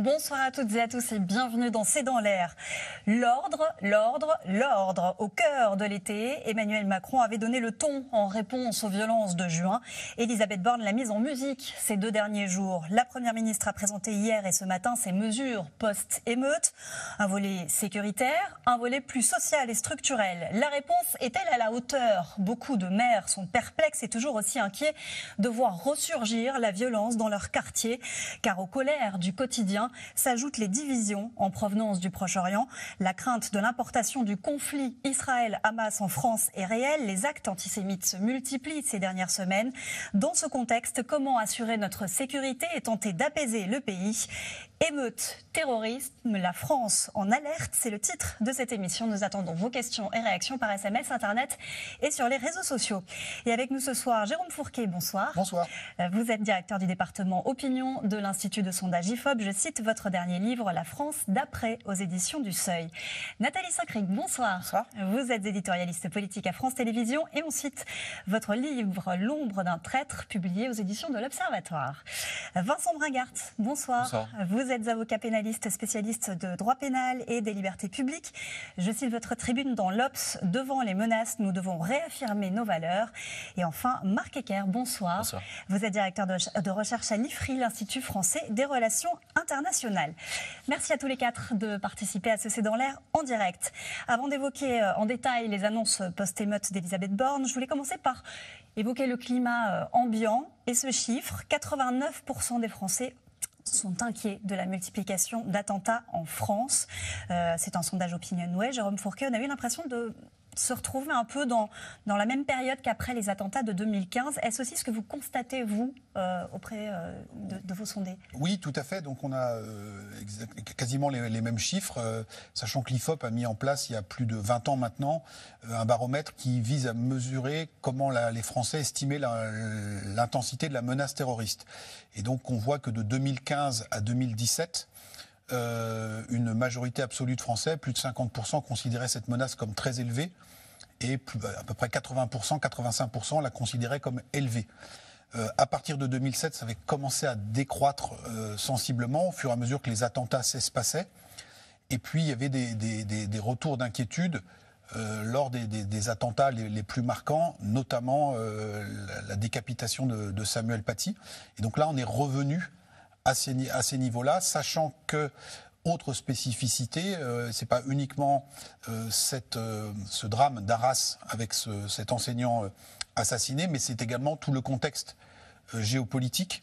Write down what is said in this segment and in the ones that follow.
Bonsoir à toutes et à tous et bienvenue dans C'est dans l'air. L'ordre, l'ordre, l'ordre. Au cœur de l'été, Emmanuel Macron avait donné le ton en réponse aux violences de juin. Elisabeth Borne l'a mise en musique ces 2 derniers jours. La Première ministre a présenté hier et ce matin ses mesures post-émeute. Un volet sécuritaire, un volet plus social et structurel. La réponse est-elle à la hauteur? Beaucoup de maires sont perplexes et toujours aussi inquiets de voir ressurgir la violence dans leur quartier. Car aux colères du quotidien s'ajoutent les divisions en provenance du Proche-Orient. La crainte de l'importation du conflit Israël-Hamas en France est réelle. Les actes antisémites se multiplient ces dernières semaines. Dans ce contexte, comment assurer notre sécurité et tenter d'apaiser le pays? Émeute, terrorisme, la France en alerte, c'est le titre de cette émission. Nous attendons vos questions et réactions par SMS, Internet et sur les réseaux sociaux. Et avec nous ce soir, Jérôme Fourquet, bonsoir. Bonsoir. Vous êtes directeur du département Opinion de l'Institut de sondage IFOP. Je cite votre dernier livre, La France d'après, aux éditions du Seuil. Nathalie Saint-Cric, bonsoir. Bonsoir. Vous êtes éditorialiste politique à France Télévisions et on cite votre livre L'ombre d'un traître, publié aux éditions de l'Observatoire. Vincent Bringart, bonsoir. Bonsoir. Vous êtes avocat pénaliste, spécialiste de droit pénal et des libertés publiques. Je cite votre tribune dans l'Obs, devant les menaces, nous devons réaffirmer nos valeurs. Et enfin, Marc Ecker, bonsoir. Bonsoir. Vous êtes directeur de recherche à l'IFRI, l'Institut français des relations internationales. Merci à tous les 4 de participer à ce C'est dans l'air en direct. Avant d'évoquer en détail les annonces post-émeute d'Elisabeth Borne, je voulais commencer par évoquer le climat ambiant et ce chiffre, 89% des Français sont inquiets de la multiplication d'attentats en France. C'est un sondage Opinionway. Jérôme Fourquet, on a eu l'impression de se retrouver un peu dans la même période qu'après les attentats de 2015. Est-ce aussi ce que vous constatez, vous, auprès de vos sondés? Oui, tout à fait. Donc on a quasiment les mêmes chiffres, sachant que l'IFOP a mis en place, il y a plus de 20 ans maintenant, un baromètre qui vise à mesurer comment les Français estimaient l'intensité de la menace terroriste. Et donc on voit que de 2015 à 2017, une majorité absolue de Français, plus de 50%, considéraient cette menace comme très élevée et à peu près 80%, 85% la considéraient comme élevée. À partir de 2007, ça avait commencé à décroître sensiblement au fur et à mesure que les attentats s'espaçaient. Et puis il y avait des retours d'inquiétude lors des attentats les plus marquants, notamment la décapitation de Samuel Paty. Et donc là, on est revenu à ces niveaux-là, sachant que, autre spécificité, c'est pas uniquement ce drame d'Arras avec cet enseignant assassiné, mais c'est également tout le contexte géopolitique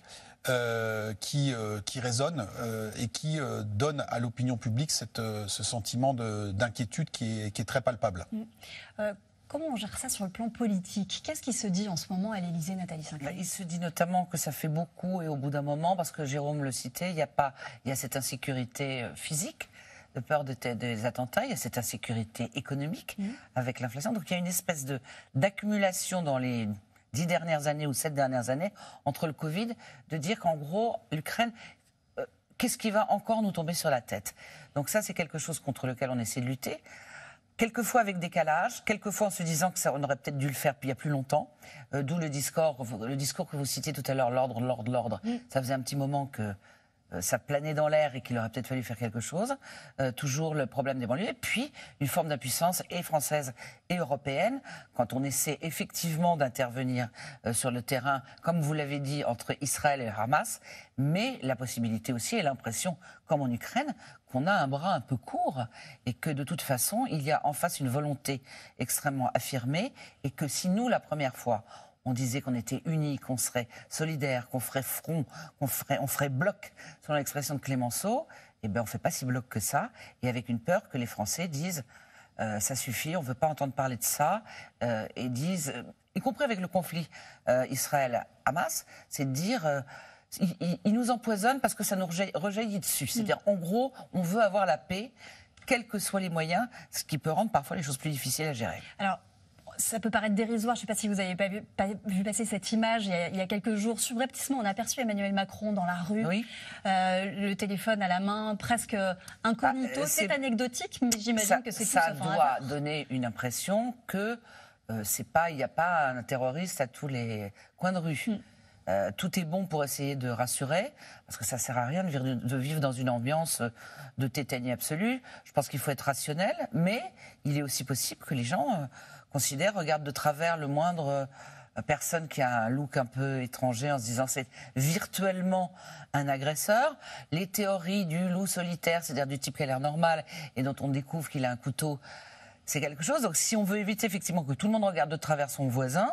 qui résonne et qui donne à l'opinion publique ce sentiment d'inquiétude qui est très palpable. Comment on gère ça sur le plan politique? Qu'est-ce qui se dit en ce moment à l'Élysée, Nathalie Saint-Cric? Il se dit notamment que ça fait beaucoup et au bout d'un moment, parce que Jérôme le citait, il y a cette insécurité physique, de peur des attentats, il y a cette insécurité économique avec l'inflation. Donc il y a une espèce d'accumulation dans les 10 dernières années ou 7 dernières années entre le Covid, de dire qu'en gros, l'Ukraine, qu'est-ce qui va encore nous tomber sur la tête? Donc ça, c'est quelque chose contre lequel on essaie de lutter. Quelquefois avec décalage, quelquefois en se disant qu'on aurait peut-être dû le faire il y a plus longtemps, d'où le discours que vous citiez tout à l'heure, l'ordre. Ça faisait un petit moment que ça planait dans l'air et qu'il aurait peut-être fallu faire quelque chose. Toujours le problème des banlieues. Et puis, une forme d'impuissance et française et européenne, quand on essaie effectivement d'intervenir sur le terrain, comme vous l'avez dit, entre Israël et Hamas, mais la possibilité aussi et l'impression, comme en Ukraine, qu'on a un bras un peu court et que de toute façon, il y a en face une volonté extrêmement affirmée et que si nous, la première fois, on disait qu'on était unis, qu'on serait solidaires, qu'on ferait front, on ferait bloc, selon l'expression de Clémenceau, eh bien on ne fait pas si bloc que ça, et avec une peur que les Français disent ça suffit, on ne veut pas entendre parler de ça, et disent, y compris avec le conflit Israël-Hamas, c'est de dire ils nous empoisonnent parce que ça nous rejaillit dessus. C'est-à-dire, en gros, on veut avoir la paix, quels que soient les moyens, ce qui peut rendre parfois les choses plus difficiles à gérer. Alors, ça peut paraître dérisoire, je ne sais pas si vous n'avez pas vu passer cette image, il y a quelques jours, subrepticement, on a aperçu Emmanuel Macron dans la rue, oui. Le téléphone à la main, presque incognito. C'est anecdotique, mais j'imagine que c'est tout ça sauf un doit hasard. donner une impression que il n'y a pas un terroriste à tous les coins de rue. Tout est bon pour essayer de rassurer, parce que ça sert à rien de vivre dans une ambiance de tétanie absolue. Je pense qu'il faut être rationnel, mais il est aussi possible que les gens regardent de travers le moindre personne qui a un look un peu étranger en se disant c'est virtuellement un agresseur. Les théories du loup solitaire, c'est-à-dire du type qui a l'air normal et dont on découvre qu'il a un couteau, c'est quelque chose. Donc si on veut éviter effectivement que tout le monde regarde de travers son voisin,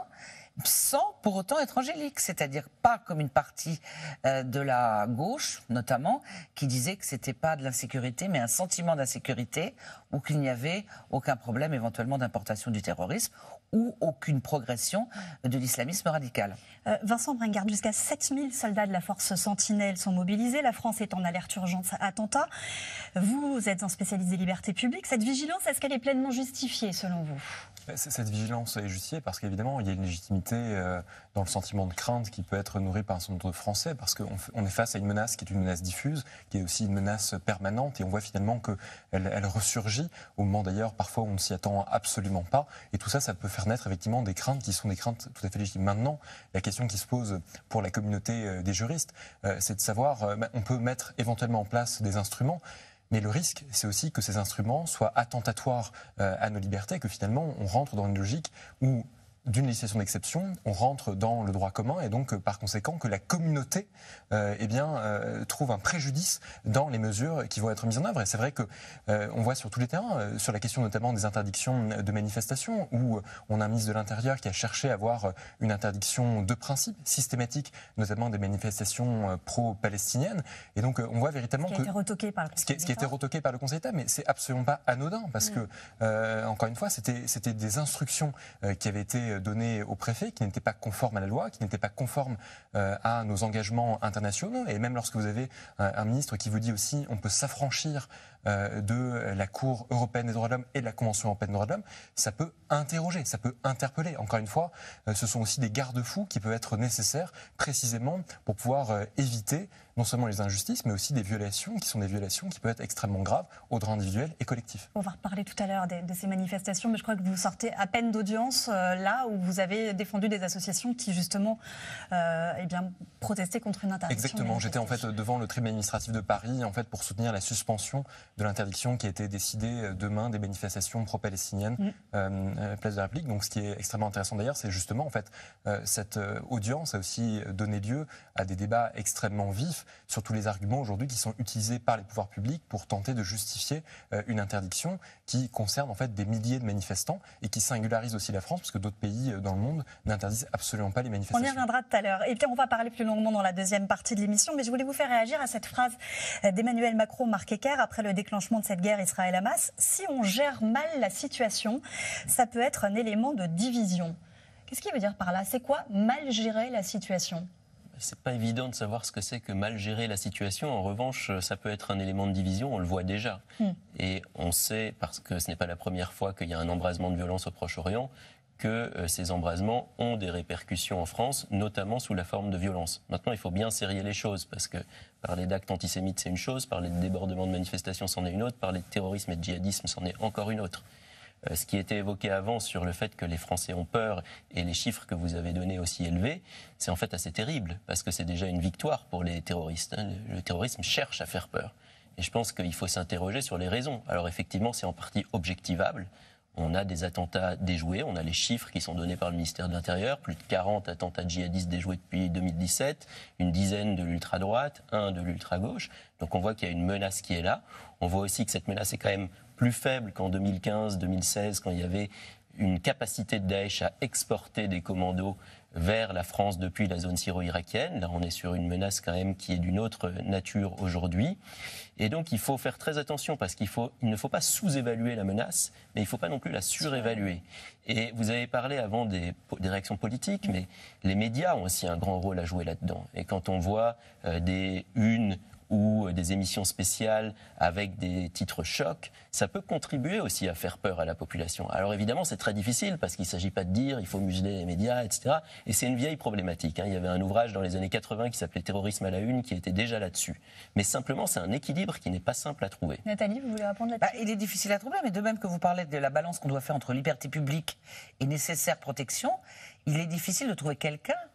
sans pour autant être angélique, c'est-à-dire pas comme une partie de la gauche, notamment, qui disait que c'était pas de l'insécurité, mais un sentiment d'insécurité, ou qu'il n'y avait aucun problème éventuellement d'importation du terrorisme, ou aucune progression de l'islamisme radical. Vincent Bringard, jusqu'à 7000 soldats de la force Sentinelle sont mobilisés. La France est en alerte urgence attentat. Vous êtes un spécialiste des libertés publiques. Cette vigilance, est-ce qu'elle est pleinement justifiée selon vous ? Cette vigilance est justifiée parce qu'évidemment, il y a une légitimité dans le sentiment de crainte qui peut être nourri par un certain nombre de Français, parce qu'on est face à une menace qui est une menace diffuse, qui est aussi une menace permanente, et on voit finalement qu'elle ressurgit au moment d'ailleurs parfois où on ne s'y attend absolument pas, et tout ça, ça peut faire naître effectivement des craintes qui sont des craintes tout à fait légitimes. Maintenant, la question qui se pose pour la communauté des juristes, c'est de savoir, on peut mettre éventuellement en place des instruments, mais le risque, c'est aussi que ces instruments soient attentatoires à nos libertés, que finalement on rentre dans une logique où, d'une législation d'exception, on rentre dans le droit commun et donc par conséquent que la communauté trouve un préjudice dans les mesures qui vont être mises en œuvre. Et c'est vrai que on voit sur tous les terrains, sur la question notamment des interdictions de manifestation, où on a un ministre de l'Intérieur qui a cherché à avoir une interdiction de principe systématique, notamment des manifestations pro-palestiniennes. Et donc on voit véritablement ce qui a été retoqué par le Conseil d'État. Ce qui a été retoqué par le Conseil d'État, mais c'est absolument pas anodin parce que encore une fois, c'était des instructions qui avaient été données au préfet, qui n'étaient pas conformes à la loi, qui n'étaient pas conformes à nos engagements internationaux. Et même lorsque vous avez un ministre qui vous dit aussi on peut s'affranchir de la Cour européenne des droits de l'homme et de la Convention européenne des droits de l'homme, ça peut interroger, ça peut interpeller. Encore une fois, ce sont aussi des garde-fous qui peuvent être nécessaires précisément pour pouvoir éviter non seulement les injustices, mais aussi des violations qui sont des violations qui peuvent être extrêmement graves au droit individuel et collectif. On va reparler tout à l'heure de ces manifestations, mais je crois que vous sortez à peine d'audience là où vous avez défendu des associations qui justement protestaient contre une interdiction. Exactement, j'étais en fait devant le tribunal administratif de Paris en fait pour soutenir la suspension de l'interdiction qui a été décidée demain des manifestations pro-palestiniennes place de la République. Donc ce qui est extrêmement intéressant d'ailleurs, c'est justement en fait cette audience a aussi donné lieu à des débats extrêmement vifs sur tous les arguments aujourd'hui qui sont utilisés par les pouvoirs publics pour tenter de justifier une interdiction qui concerne en fait des milliers de manifestants et qui singularise aussi la France parce que d'autres pays dans le monde n'interdisent absolument pas les manifestations. On y reviendra tout à l'heure. Et puis on va parler plus longuement dans la deuxième partie de l'émission, mais je voulais vous faire réagir à cette phrase d'Emmanuel Macron, Marc Ecker, après le déclenchement de cette guerre Israël-Hamas. Si on gère mal la situation, ça peut être un élément de division. Qu'est-ce qu'il veut dire par là? C'est quoi mal gérer la situation? C'est pas évident de savoir ce que c'est que mal gérer la situation. En revanche, ça peut être un élément de division, on le voit déjà. Et on sait, parce que ce n'est pas la première fois qu'il y a un embrasement de violence au Proche-Orient, que ces embrasements ont des répercussions en France, notamment sous la forme de violence. Maintenant, il faut bien serrer les choses, parce que parler d'actes antisémites, c'est une chose, parler de débordements de manifestations, c'en est une autre, parler de terrorisme et de djihadisme, c'en est encore une autre. Ce qui était évoqué avant sur le fait que les Français ont peur et les chiffres que vous avez donnés aussi élevés, c'est en fait assez terrible parce que c'est déjà une victoire pour les terroristes. Le terrorisme cherche à faire peur. Et je pense qu'il faut s'interroger sur les raisons. Alors effectivement, c'est en partie objectivable. On a des attentats déjoués, on a les chiffres qui sont donnés par le ministère de l'Intérieur, plus de 40 attentats djihadistes déjoués depuis 2017, une dizaine de l'ultra-droite, un de l'ultra-gauche. Donc on voit qu'il y a une menace qui est là. On voit aussi que cette menace est quand même plus faible qu'en 2015-2016, quand il y avait une capacité de Daesh à exporter des commandos vers la France depuis la zone syro-irakienne. Là, on est sur une menace quand même qui est d'une autre nature aujourd'hui. Et donc, il faut faire très attention parce qu'il ne faut pas sous-évaluer la menace, mais il ne faut pas non plus la surévaluer. Et vous avez parlé avant des réactions politiques, mais les médias ont aussi un grand rôle à jouer là-dedans. Et quand on voit des unes ou des émissions spéciales avec des titres chocs, ça peut contribuer aussi à faire peur à la population. Alors évidemment, c'est très difficile parce qu'il ne s'agit pas de dire il faut museler les médias, etc. Et c'est une vieille problématique. Il y avait un ouvrage dans les années 80 qui s'appelait Terrorisme à la une qui était déjà là-dessus. Mais simplement, c'est un équilibre qui n'est pas simple à trouver. Nathalie, vous voulez répondre là-dessus? Il est difficile à trouver, mais de même que vous parlez de la balance qu'on doit faire entre liberté publique et nécessaire protection, il est difficile de trouver quelqu'un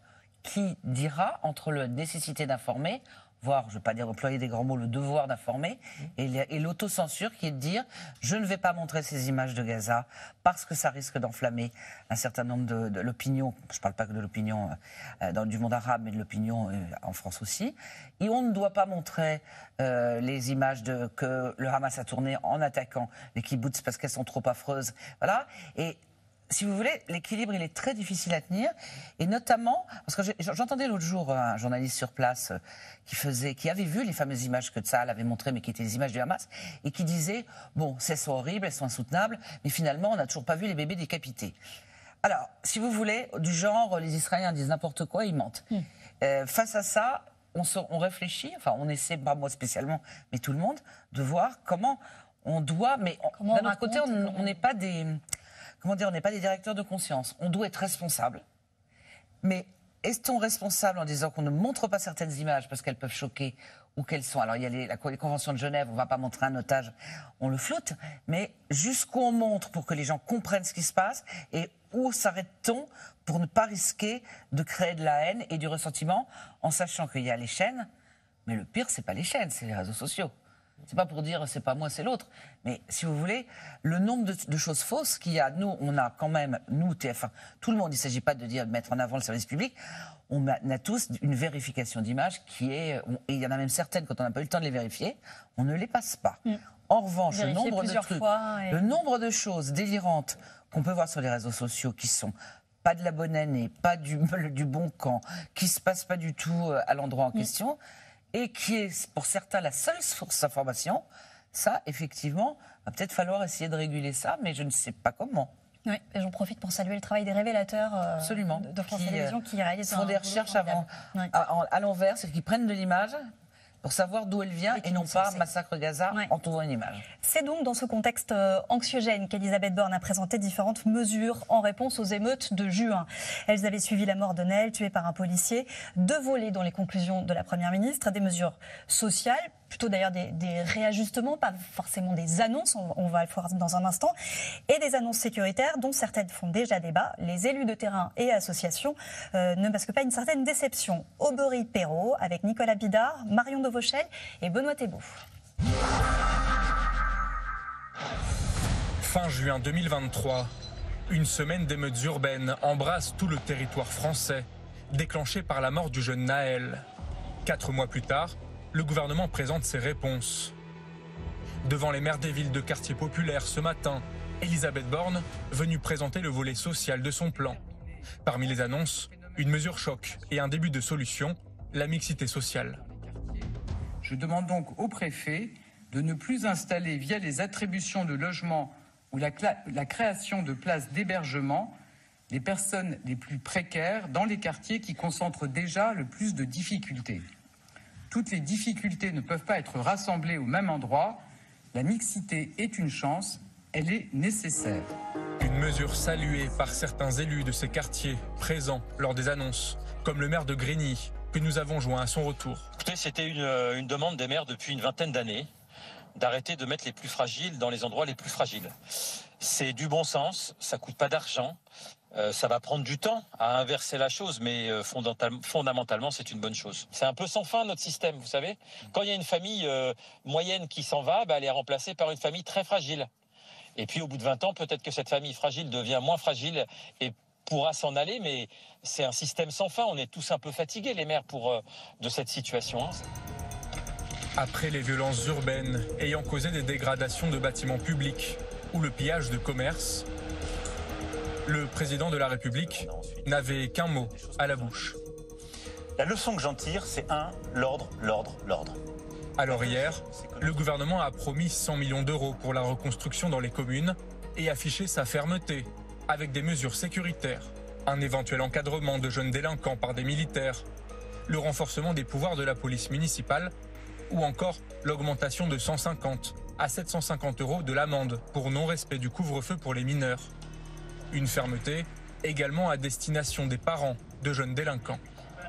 qui dira entre la nécessité d'informer, voire, je ne vais pas dire employer des grands mots, le devoir d'informer, et l'autocensure qui est de dire je ne vais pas montrer ces images de Gaza parce que ça risque d'enflammer un certain nombre de l'opinion, je ne parle pas que de l'opinion du monde arabe, mais de l'opinion en France aussi, et on ne doit pas montrer les images que le Hamas a tournées en attaquant les kibboutz parce qu'elles sont trop affreuses, voilà, et si vous voulez, l'équilibre, il est très difficile à tenir. Et notamment, parce que j'entendais l'autre jour un journaliste sur place qui avait vu les fameuses images que Tsahal avait montrées, mais qui étaient des images du Hamas, et qui disait, bon, elles sont horribles, elles sont insoutenables, mais finalement, on n'a toujours pas vu les bébés décapités. Alors, si vous voulez, du genre, les Israéliens disent n'importe quoi, ils mentent. Face à ça, on réfléchit, enfin, on essaie, pas moi spécialement, mais tout le monde, de voir comment on doit, mais d'un autre côté, on n'est pas des... Comment dire, on n'est pas des directeurs de conscience. On doit être responsable. Mais est-on responsable en disant qu'on ne montre pas certaines images parce qu'elles peuvent choquer ou qu'elles sont... Alors, il y a les conventions de Genève, on ne va pas montrer un otage, on le floute. Mais jusqu'où on montre pour que les gens comprennent ce qui se passe et où s'arrête-t-on pour ne pas risquer de créer de la haine et du ressentiment en sachant qu'il y a les chaînes. Mais le pire, c'est pas les chaînes, c'est les réseaux sociaux. C'est pas pour dire c'est pas moi, c'est l'autre. Mais si vous voulez, le nombre de choses fausses qu'il y a, nous, on a quand même, nous, TF1, tout le monde, il ne s'agit pas de dire de mettre en avant le service public, on a tous une vérification d'image qui est, et il y en a même certaines, quand on n'a pas eu le temps de les vérifier, on ne les passe pas. En revanche, le nombre de choses délirantes qu'on peut voir sur les réseaux sociaux qui sont pas de la bonne année, pas du bon camp, qui se passe pas du tout à l'endroit en question, et qui est pour certains la seule source d'information, ça, effectivement, va peut-être falloir essayer de réguler ça, mais je ne sais pas comment. Oui, et j'en profite pour saluer le travail des révélateurs Absolument. de France Télévisions qui réalisent font des recherches à l'envers, c'est qu'ils prennent de l'image pour savoir d'où elle vient et non pas massacre Gaza en trouvant une image. C'est donc dans ce contexte anxiogène qu'Elisabeth Borne a présenté différentes mesures en réponse aux émeutes de juin. Elles avaient suivi la mort de Naël, tué par un policier, 2 volets dans les conclusions de la Première ministre, des mesures sociales, plutôt d'ailleurs des réajustements, pas forcément des annonces, on va le voir dans un instant, et des annonces sécuritaires dont certaines font déjà débat. Les élus de terrain et associations ne masquent pas une certaine déception. Aubry-Perrault avec Nicolas Bidard, Marion Devauchel et Benoît Thébault. Fin juin 2023, une semaine d'émeutes urbaines embrasse tout le territoire français, déclenchée par la mort du jeune Naël. 4 mois plus tard, le gouvernement présente ses réponses. Devant les maires des villes de quartiers populaires ce matin, Elisabeth Borne venue présenter le volet social de son plan. Parmi les annonces, une mesure choc et un début de solution, la mixité sociale. Je demande donc au préfet de ne plus installer via les attributions de logements ou la création de places d'hébergement les personnes les plus précaires dans les quartiers qui concentrent déjà le plus de difficultés. Toutes les difficultés ne peuvent pas être rassemblées au même endroit. La mixité est une chance, elle est nécessaire. Une mesure saluée par certains élus de ces quartiers présents lors des annonces, comme le maire de Grigny, que nous avons joint à son retour. Écoutez, c'était une demande des maires depuis une vingtaine d'années, d'arrêter de mettre les plus fragiles dans les endroits les plus fragiles. C'est du bon sens, ça coûte pas d'argent. Ça va prendre du temps à inverser la chose, mais fondamentalement, c'est une bonne chose. C'est un peu sans fin, notre système, vous savez. Quand il y a une famille moyenne qui s'en va, elle est remplacée par une famille très fragile. Et puis, au bout de 20 ans, peut-être que cette famille fragile devient moins fragile et pourra s'en aller, mais c'est un système sans fin. On est tous un peu fatigués, les maires, de cette situation. Après les violences urbaines ayant causé des dégradations de bâtiments publics ou le pillage de commerces, le président de la République n'avait qu'un mot à la bouche. La leçon que j'en tire, c'est l'ordre, l'ordre, l'ordre. Alors hier, le gouvernement a promis 100 millions d'euros pour la reconstruction dans les communes et affiché sa fermeté avec des mesures sécuritaires, un éventuel encadrement de jeunes délinquants par des militaires, le renforcement des pouvoirs de la police municipale ou encore l'augmentation de 150 à 750 euros de l'amende pour non-respect du couvre-feu pour les mineurs. Une fermeté également à destination des parents de jeunes délinquants.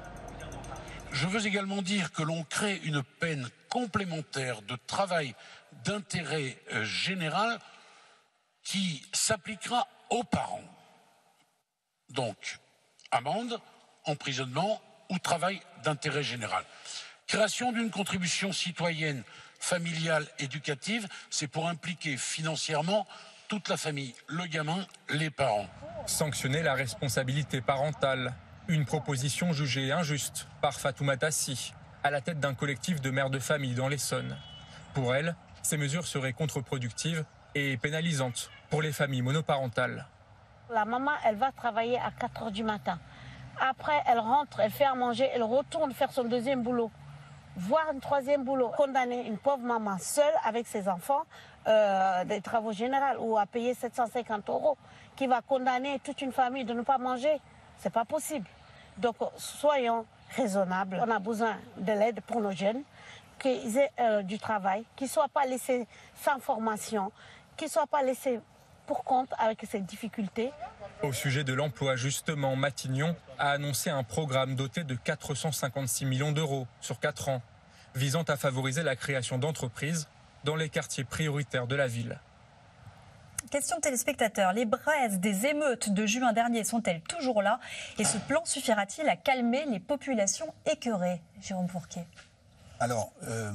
Je veux également dire que l'on crée une peine complémentaire de travail d'intérêt général qui s'appliquera aux parents. Donc, amende, emprisonnement ou travail d'intérêt général. Création d'une contribution citoyenne, familiale, éducative, c'est pour impliquer financièrement toute la famille, le gamin, les parents. Sanctionner la responsabilité parentale. Une proposition jugée injuste par Fatoumata Sy, à la tête d'un collectif de mères de famille dans l'Essonne. Pour elle, ces mesures seraient contre-productives et pénalisantes pour les familles monoparentales. La maman, elle va travailler à 4 h du matin. Après, elle rentre, elle fait à manger, elle retourne faire son deuxième boulot, voire un troisième boulot. Condamner une pauvre maman seule avec ses enfants des travaux généraux ou à payer 750 €, qui va condamner toute une famille de ne pas manger, c'est pas possible. Donc, soyons raisonnables. On a besoin de l'aide pour nos jeunes, qu'ils aient du travail, qu'ils ne soient pas laissés sans formation, qu'ils ne soient pas laissés pour compte avec ces difficultés. Au sujet de l'emploi, justement, Matignon a annoncé un programme doté de 456 millions d'euros sur 4 ans, visant à favoriser la création d'entreprises dans les quartiers prioritaires de la ville. Question téléspectateur, les braises des émeutes de juin dernier sont-elles toujours là? Et ce plan suffira-t-il à calmer les populations écœurées? Jérôme Fourquet. Alors,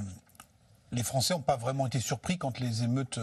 les Français n'ont pas vraiment été surpris quand les émeutes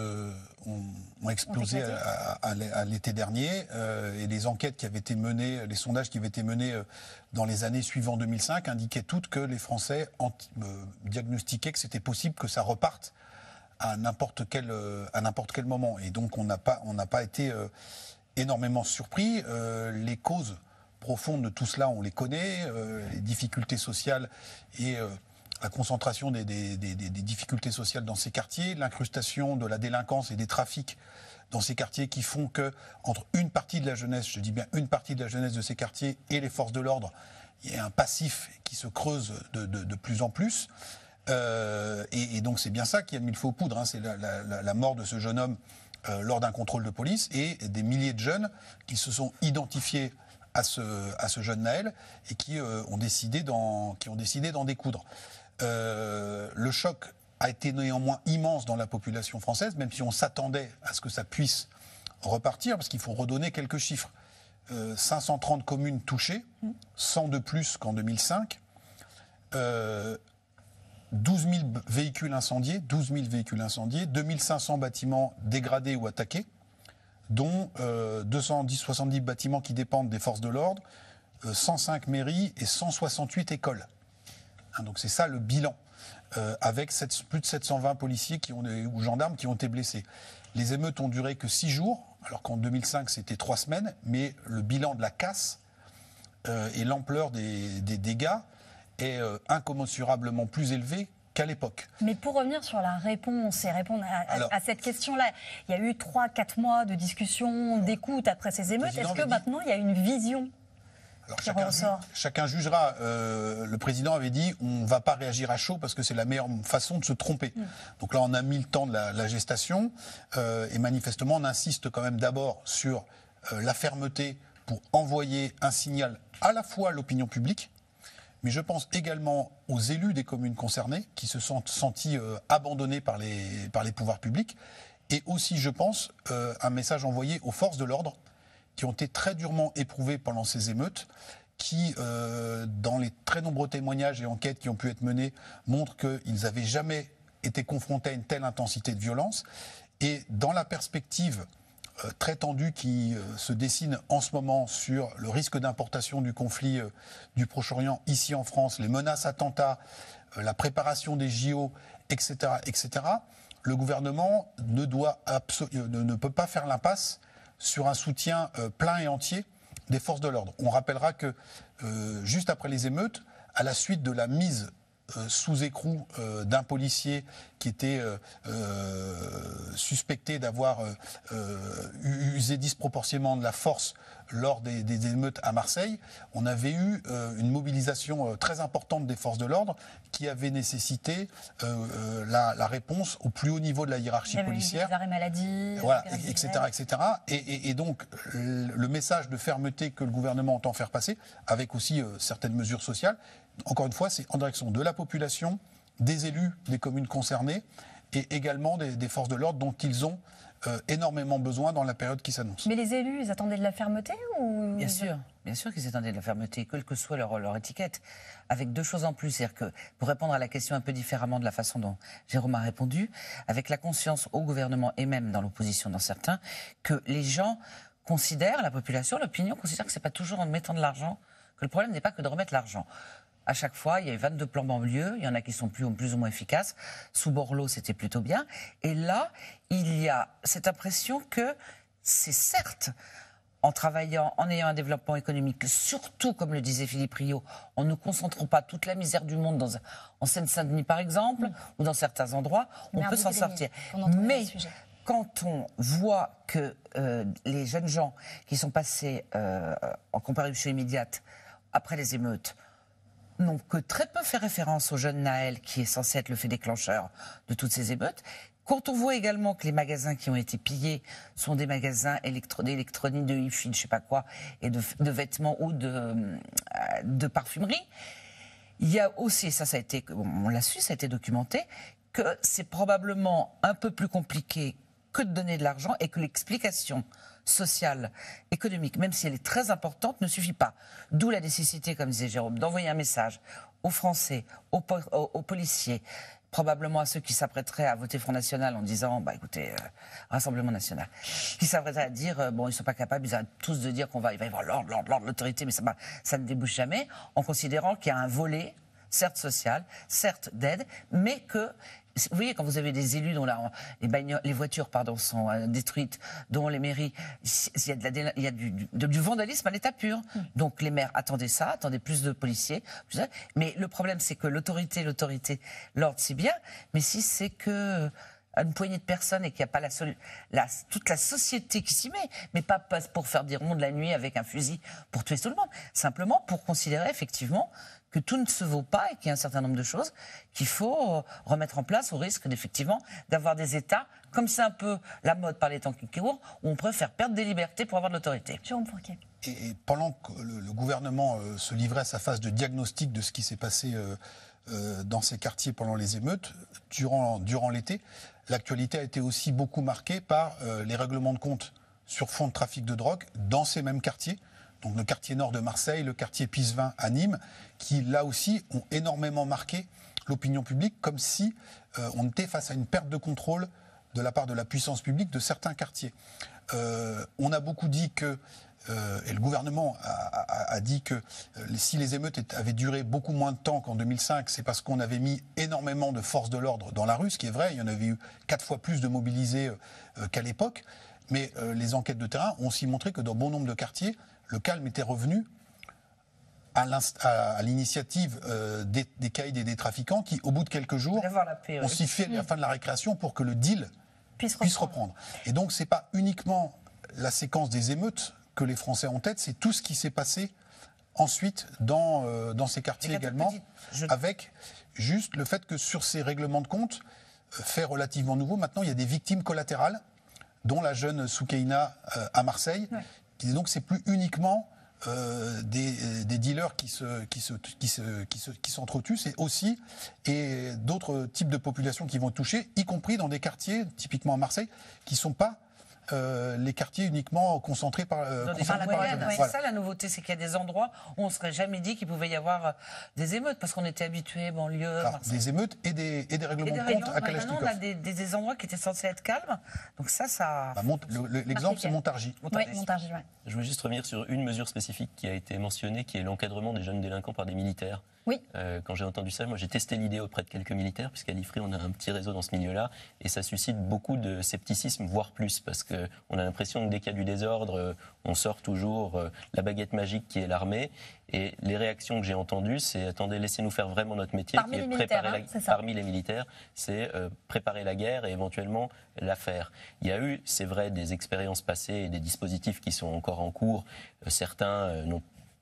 ont explosé à l'été dernier. Et les enquêtes qui avaient été menées, les sondages qui avaient été menés dans les années suivant 2005 indiquaient toutes que les Français diagnostiquaient que c'était possible que ça reparte à n'importe quel moment. Et donc on n'a pas été énormément surpris. Les causes profondes de tout cela, on les connaît, les difficultés sociales et la concentration des difficultés sociales dans ces quartiers, l'incrustation de la délinquance et des trafics dans ces quartiers qui font que entre une partie de la jeunesse, je dis bien une partie de la jeunesse de ces quartiers et les forces de l'ordre, il y a un passif qui se creuse de plus en plus. Et donc c'est bien ça qui a mis le feu aux poudres, hein. C'est la mort de ce jeune homme lors d'un contrôle de police et des milliers de jeunes qui se sont identifiés à ce jeune Naël et qui ont décidé d'en découdre. Le choc a été néanmoins immense dans la population française, même si on s'attendait à ce que ça puisse repartir, parce qu'il faut redonner quelques chiffres. 530 communes touchées, 100 de plus qu'en 2005. 12 000 véhicules incendiés, 2500 bâtiments dégradés ou attaqués, dont 270 bâtiments qui dépendent des forces de l'ordre, 105 mairies et 168 écoles. Hein, donc c'est ça le bilan, avec plus de 720 policiers ou gendarmes qui ont été blessés. Les émeutes ont duré que 6 jours, alors qu'en 2005 c'était 3 semaines, mais le bilan de la casse et l'ampleur des dégâts est incommensurablement plus élevé qu'à l'époque. Mais pour revenir sur la réponse et répondre à cette question-là, il y a eu 3-4 mois de discussion, d'écoute après ces émeutes. Est-ce que maintenant il y a une vision qui ressort ? Chacun jugera. Le président avait dit on ne va pas réagir à chaud parce que c'est la meilleure façon de se tromper. Donc là on a mis le temps de la gestation et manifestement on insiste quand même d'abord sur la fermeté pour envoyer un signal à la fois à l'opinion publique, mais je pense également aux élus des communes concernées qui se sont sentis abandonnés par les pouvoirs publics, et aussi, je pense, un message envoyé aux forces de l'ordre qui ont été très durement éprouvées pendant ces émeutes, qui, dans les très nombreux témoignages et enquêtes qui ont pu être menés, montrent qu'ils n'avaient jamais été confrontés à une telle intensité de violence. Et dans la perspective très tendue qui se dessine en ce moment sur le risque d'importation du conflit du Proche-Orient ici en France, les menaces attentats, la préparation des JO, etc., le gouvernement ne peut pas faire l'impasse sur un soutien plein et entier des forces de l'ordre. On rappellera que juste après les émeutes, à la suite de la mise sous écrou d'un policier qui était suspecté d'avoir usé disproportionnellement de la force lors des émeutes à Marseille, on avait eu une mobilisation très importante des forces de l'ordre qui avait nécessité la réponse au plus haut niveau de la hiérarchie policière. Des arrêts maladie, voilà, etc. Et donc, le message de fermeté que le gouvernement entend faire passer, avec aussi certaines mesures sociales, encore une fois, c'est en direction de la population, des élus des communes concernées et également des forces de l'ordre dont ils ont énormément besoin dans la période qui s'annonce. Mais les élus, ils attendaient de la fermeté ou... Bien sûr qu'ils attendaient de la fermeté, quelle que soit leur étiquette. Avec deux choses en plus, c'est-à-dire que, pour répondre à la question un peu différemment de la façon dont Jérôme a répondu, avec la conscience au gouvernement et même dans l'opposition dans certains, que les gens considèrent, la population, l'opinion considère que c'est pas toujours en mettant de l'argent, que le problème n'est pas que de remettre l'argent. À chaque fois, il y a eu 22 plans banlieue, il y en a qui sont plus ou moins efficaces. Sous Borloo, c'était plutôt bien. Et là, il y a cette impression que c'est certes, en travaillant, en ayant un développement économique, surtout, comme le disait Philippe Rio, en ne concentrant pas toute la misère du monde en Seine-Saint-Denis, par exemple, ou dans certains endroits, on peut s'en sortir. Mais quand on voit que les jeunes gens qui sont passés en comparution immédiate après les émeutes n'ont que très peu fait référence au jeune Naël, qui est censé être le fait déclencheur de toutes ces émeutes. Quand on voit également que les magasins qui ont été pillés sont des magasins d'électronique, de hi-fi, je ne sais pas quoi, et de vêtements ou de parfumerie, il y a aussi, ça a été, on l'a su, ça a été documenté, que c'est probablement un peu plus compliqué que de donner de l'argent et que l'explication sociale, économique, même si elle est très importante, ne suffit pas. D'où la nécessité, comme disait Jérôme, d'envoyer un message aux Français, aux policiers, probablement à ceux qui s'apprêteraient à voter Front National en disant, écoutez, Rassemblement National, qui s'apprêteraient à dire, ils ne sont pas capables, ils arrêtent tous de dire qu'il va y avoir l'ordre, l'autorité, mais ça ne débouche jamais, en considérant qu'il y a un volet, certes social, certes d'aide, mais que... Vous voyez, quand vous avez des élus dont les voitures sont détruites, dont les mairies, il y a du vandalisme à l'état pur. Donc les maires attendaient ça, attendaient plus de policiers. Mais le problème, c'est que l'autorité, l'ordre, c'est bien. Mais si c'est que une poignée de personnes et qu'il n'y a pas toute la société qui s'y met, mais pas pour faire des rondes la nuit avec un fusil pour tuer tout le monde, simplement pour considérer effectivement que tout ne se vaut pas et qu'il y a un certain nombre de choses qu'il faut remettre en place au risque d'effectivement d'avoir des États, comme c'est un peu la mode par les temps qui courent, où on préfère perdre des libertés pour avoir de l'autorité. Jérôme Fourquet. Et pendant que le gouvernement se livrait à sa phase de diagnostic de ce qui s'est passé dans ces quartiers pendant les émeutes, durant l'été, l'actualité a été aussi beaucoup marquée par les règlements de compte sur fond de trafic de drogue dans ces mêmes quartiers. Donc le quartier nord de Marseille, le quartier Pisevin à Nîmes, qui là aussi ont énormément marqué l'opinion publique, comme si on était face à une perte de contrôle de la part de la puissance publique de certains quartiers. On a beaucoup dit que, et le gouvernement a dit que si les émeutes avaient duré beaucoup moins de temps qu'en 2005, c'est parce qu'on avait mis énormément de forces de l'ordre dans la rue, ce qui est vrai, il y en avait eu 4 fois plus de mobilisés qu'à l'époque, mais les enquêtes de terrain ont aussi montré que dans bon nombre de quartiers, le calme était revenu à l'initiative des caïds et des trafiquants qui, au bout de quelques jours, ont sifflé la fin de la récréation pour que le deal puisse reprendre. Et donc, ce n'est pas uniquement la séquence des émeutes que les Français ont en tête, c'est tout ce qui s'est passé ensuite dans ces quartiers également, avec juste le fait que sur ces règlements de compte, fait relativement nouveau, maintenant, il y a des victimes collatérales, dont la jeune Soukaina à Marseille. Ouais. Et donc, c'est plus uniquement des dealers qui s'entretuent, c'est aussi et d'autres types de populations qui vont être touchées, y compris dans des quartiers, typiquement à Marseille, qui ne sont pas les quartiers uniquement concentrés par la moyenne. C'est ça la nouveauté, c'est qu'il y a des endroits où on ne serait jamais dit qu'il pouvait y avoir des émeutes, parce qu'on était habitués, banlieue... Des émeutes et des règlements de compte à Kalachnikov. On a des endroits qui étaient censés être calmes, donc ça... L'exemple, c'est Montargis. Oui, Montargis, ouais. Je veux juste revenir sur une mesure spécifique qui a été mentionnée, qui est l'encadrement des jeunes délinquants par des militaires. Oui. Quand j'ai entendu ça, moi j'ai testé l'idée auprès de quelques militaires, puisqu'à l'IFRI on a un petit réseau dans ce milieu-là, et ça suscite beaucoup de scepticisme, voire plus, parce qu'on a l'impression que dès qu'il y a du désordre, on sort toujours la baguette magique qui est l'armée, et les réactions que j'ai entendues, c'est attendez, laissez-nous faire vraiment notre métier, parmi les militaires, parmi les militaires, c'est préparer la guerre et éventuellement la faire. Il y a eu, c'est vrai, des expériences passées et des dispositifs qui sont encore en cours. Certains n'ont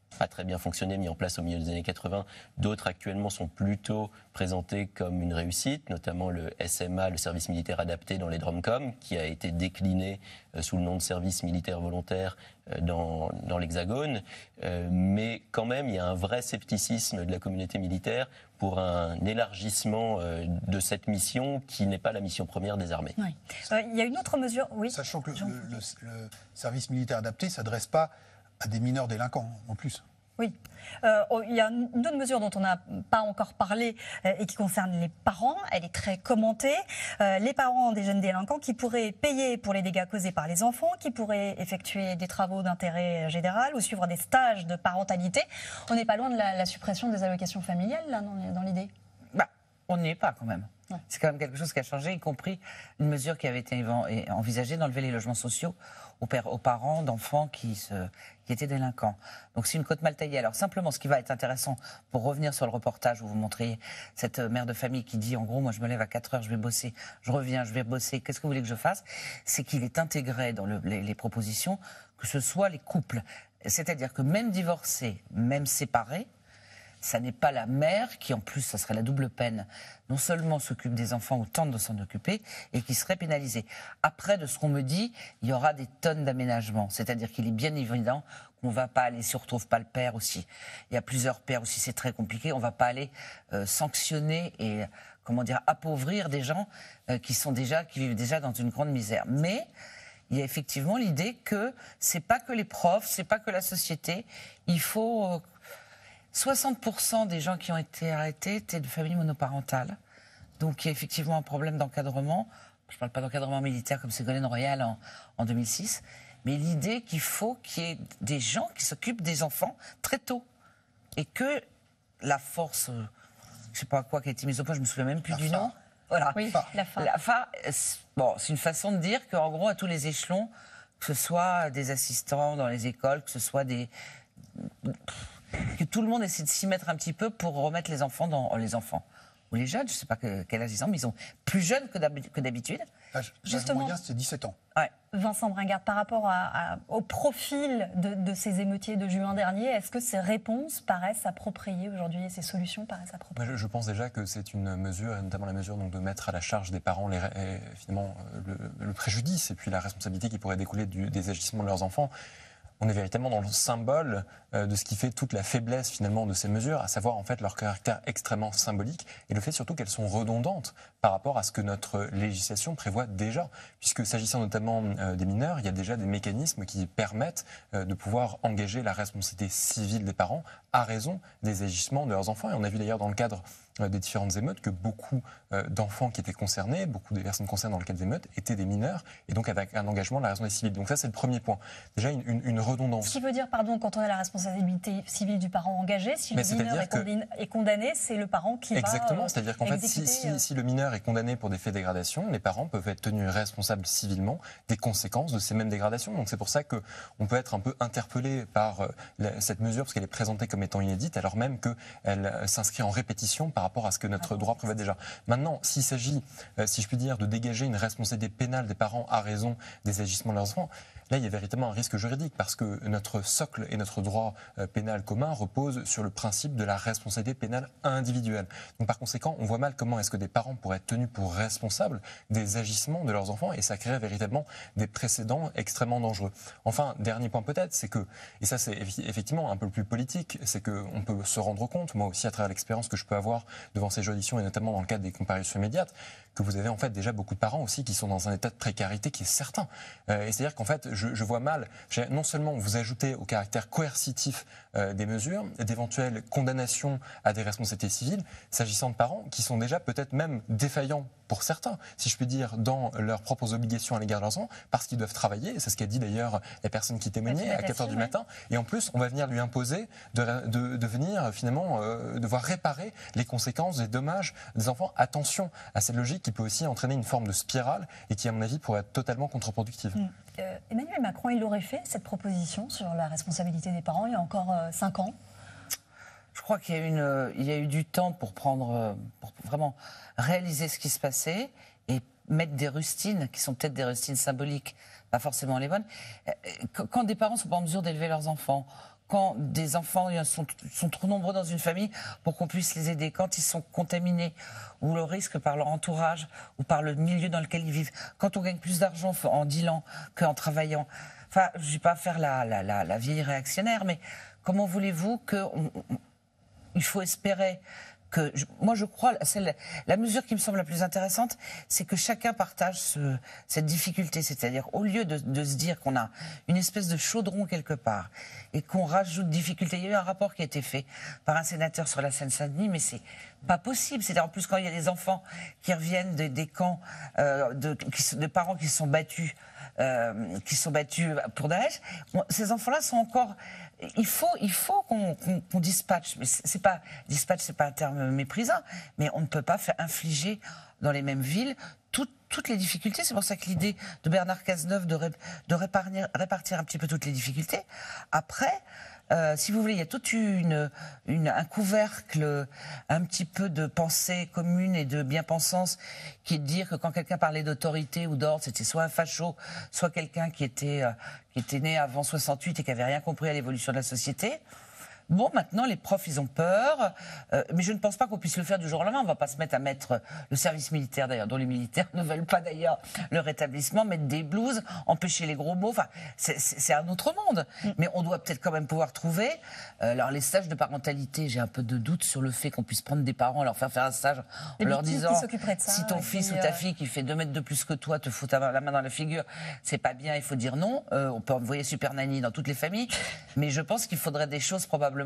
pas très bien fonctionné, mis en place au milieu des années 80. D'autres actuellement sont plutôt présentés comme une réussite, notamment le SMA, le service militaire adapté dans les DROMCOM, qui a été décliné sous le nom de service militaire volontaire dans l'Hexagone. Mais quand même, il y a un vrai scepticisme de la communauté militaire pour un élargissement de cette mission qui n'est pas la mission première des armées. Oui. Il y a une autre mesure, oui. Sachant que le service militaire adapté ne s'adresse pas à des mineurs délinquants, en plus. Oui. Il y a une autre mesure dont on n'a pas encore parlé et qui concerne les parents. Elle est très commentée. Les parents des jeunes délinquants qui pourraient payer pour les dégâts causés par les enfants, qui pourraient effectuer des travaux d'intérêt général ou suivre des stages de parentalité. On n'est pas loin de la suppression des allocations familiales, là, dans l'idée. On n'y est pas, quand même. Ouais. C'est quand même quelque chose qui a changé, y compris une mesure qui avait été envisagée d'enlever les logements sociaux aux parents d'enfants qui étaient délinquants. Donc c'est une cote mal taillée. Alors simplement, ce qui va être intéressant, pour revenir sur le reportage où vous montriez cette mère de famille qui dit, en gros, moi je me lève à 4 heures, je vais bosser, je reviens, je vais bosser, qu'est-ce que vous voulez que je fasse? C'est qu'il est intégré dans les propositions, que ce soit les couples. C'est-à-dire que même divorcés, même séparés, ça n'est pas la mère qui, en plus, ça serait la double peine, non seulement s'occupe des enfants ou tente de s'en occuper, et qui serait pénalisée. Après, de ce qu'on me dit, il y aura des tonnes d'aménagements. C'est-à-dire qu'il est bien évident qu'on ne va pas aller, si on ne retrouve pas le père aussi, il y a plusieurs pères aussi, c'est très compliqué, on ne va pas aller sanctionner et, appauvrir des gens qui vivent déjà dans une grande misère. Mais il y a effectivement l'idée que c'est pas que les profs, c'est pas que la société, il faut... 60% des gens qui ont été arrêtés étaient de familles monoparentales. Donc il y a effectivement un problème d'encadrement. Je ne parle pas d'encadrement militaire comme Ségolène Royal en 2006. Mais l'idée qu'il faut qu'il y ait des gens qui s'occupent des enfants très tôt. Et que la force, je ne sais pas quoi qui a été mise au point, je ne me souviens même plus du nom. Voilà. Oui, la FA. La FA, c'est une façon de dire qu'en gros, à tous les échelons, que ce soit des assistants dans les écoles, que ce soit que tout le monde essaie de s'y mettre un petit peu pour remettre les enfants ou les jeunes, je ne sais pas quel âge ils ont, mais ils sont plus jeunes que d'habitude. L'âge moyen, c'est 17 ans. Ouais. Vincent Bringard, par rapport au profil de ces émeutiers de juin dernier, est-ce que ces réponses paraissent appropriées aujourd'hui et ces solutions paraissent appropriées? Je pense déjà que c'est une mesure, et notamment la mesure donc, de mettre à la charge des parents finalement le préjudice et puis la responsabilité qui pourrait découler des agissements de leurs enfants. On est véritablement dans le symbole de ce qui fait toute la faiblesse finalement de ces mesures, à savoir en fait leur caractère extrêmement symbolique et le fait surtout qu'elles sont redondantes par rapport à ce que notre législation prévoit déjà. Puisque s'agissant notamment des mineurs, il y a déjà des mécanismes qui permettent de pouvoir engager la responsabilité civile des parents à raison des agissements de leurs enfants. Et on a vu d'ailleurs dans le cadre des différentes émeutes que beaucoup d'enfants qui étaient concernés, beaucoup de personnes concernées dans le cadre des émeutes étaient des mineurs et donc avec un engagement de la responsabilité civile. Donc ça c'est le premier point. Déjà une redondance. Ce qui veut dire, quand on a la responsabilité civile du parent engagé, si le mineur est condamné, c'est le parent qui va Exactement, c'est-à-dire qu'en fait si le mineur est condamné pour des faits de dégradation, les parents peuvent être tenus responsables civilement des conséquences de ces mêmes dégradations. Donc c'est pour ça qu'on peut être un peu interpellé par cette mesure parce qu'elle est présentée comme étant inédite alors même qu'elle s'inscrit en répétition par rapport à ce que notre droit prévoit déjà. Maintenant, s'il s'agit, si je puis dire, de dégager une responsabilité pénale des parents à raison des agissements de leurs enfants, là, il y a véritablement un risque juridique parce que notre socle et notre droit pénal commun reposent sur le principe de la responsabilité pénale individuelle. Donc, par conséquent, on voit mal comment est-ce que des parents pourraient être tenus pour responsables des agissements de leurs enfants et ça crée véritablement des précédents extrêmement dangereux. Enfin, dernier point peut-être, c'est que, et ça c'est effectivement un peu plus politique, c'est qu'on peut se rendre compte, moi aussi à travers l'expérience que je peux avoir devant ces juridictions et notamment dans le cadre des comparutions immédiates, que vous avez en fait déjà beaucoup de parents aussi qui sont dans un état de précarité qui est certain. Et c'est-à-dire qu'en fait, je vois mal, non seulement vous ajoutez au caractère coercitif des mesures, d'éventuelles condamnations à des responsabilités civiles, s'agissant de parents qui sont déjà peut-être même défaillants pour certains, si je puis dire, dans leurs propres obligations à l'égard de leurs enfants, parce qu'ils doivent travailler, et c'est ce qu'a dit d'ailleurs la personne qui témoignait à 4h du matin, et en plus on va venir lui imposer de venir finalement devoir réparer les conséquences des dommages des enfants. Attention à cette logique qui peut aussi entraîner une forme de spirale et qui à mon avis pourrait être totalement contre-productive. Emmanuel Macron, il aurait fait cette proposition sur la responsabilité des parents il y a encore 5 ans? Je crois qu'il y a eu du temps pour vraiment réaliser ce qui se passait et mettre des rustines, qui sont peut-être des rustines symboliques, pas forcément les bonnes. Quand des parents ne sont pas en mesure d'élever leurs enfants, quand des enfants sont trop nombreux dans une famille pour qu'on puisse les aider, quand ils sont contaminés ou le risque par leur entourage ou par le milieu dans lequel ils vivent, quand on gagne plus d'argent en dealant qu'en travaillant. Enfin, je ne vais pas faire la vieille réactionnaire, mais comment voulez-vous il faut espérer que... Moi, je crois, la mesure qui me semble la plus intéressante, c'est que chacun partage cette difficulté. C'est-à-dire, au lieu de se dire qu'on a une espèce de chaudron quelque part et qu'on rajoute difficulté. Il y a eu un rapport qui a été fait par un sénateur sur la Seine-Saint-Denis, mais c'est pas possible. C'est-à-dire, en plus, quand il y a des enfants qui reviennent des camps de parents qui sont battus pour Daesh, ces enfants-là sont encore... Il faut qu'on dispatche, mais c'est pas un terme méprisant, mais on ne peut pas faire infliger dans les mêmes villes toutes les difficultés. C'est pour ça que l'idée de Bernard Cazeneuve de répartir un petit peu toutes les difficultés. Après, si vous voulez, il y a tout un couvercle un petit peu de pensée commune et de bien-pensance qui est de dire que quand quelqu'un parlait d'autorité ou d'ordre, c'était soit un facho, soit quelqu'un qui était né avant 68 et qui n'avait rien compris à l'évolution de la société. Bon, maintenant, les profs, ils ont peur, mais je ne pense pas qu'on puisse le faire du jour au lendemain. On ne va pas se mettre à mettre le service militaire, d'ailleurs, dont les militaires ne veulent pas, d'ailleurs, le rétablissement, mettre des blouses, empêcher les gros mots. Enfin, c'est un autre monde. Mais on doit peut-être quand même pouvoir trouver... alors, les stages de parentalité, j'ai un peu de doute sur le fait qu'on puisse prendre des parents, leur faire un stage en leur disant si ton fils ou ta fille qui fait 2 mètres de plus que toi te fout la main dans la figure, c'est pas bien, il faut dire non. On peut envoyer Super Nanny dans toutes les familles. Mais je pense qu'il faudrait des choses probablement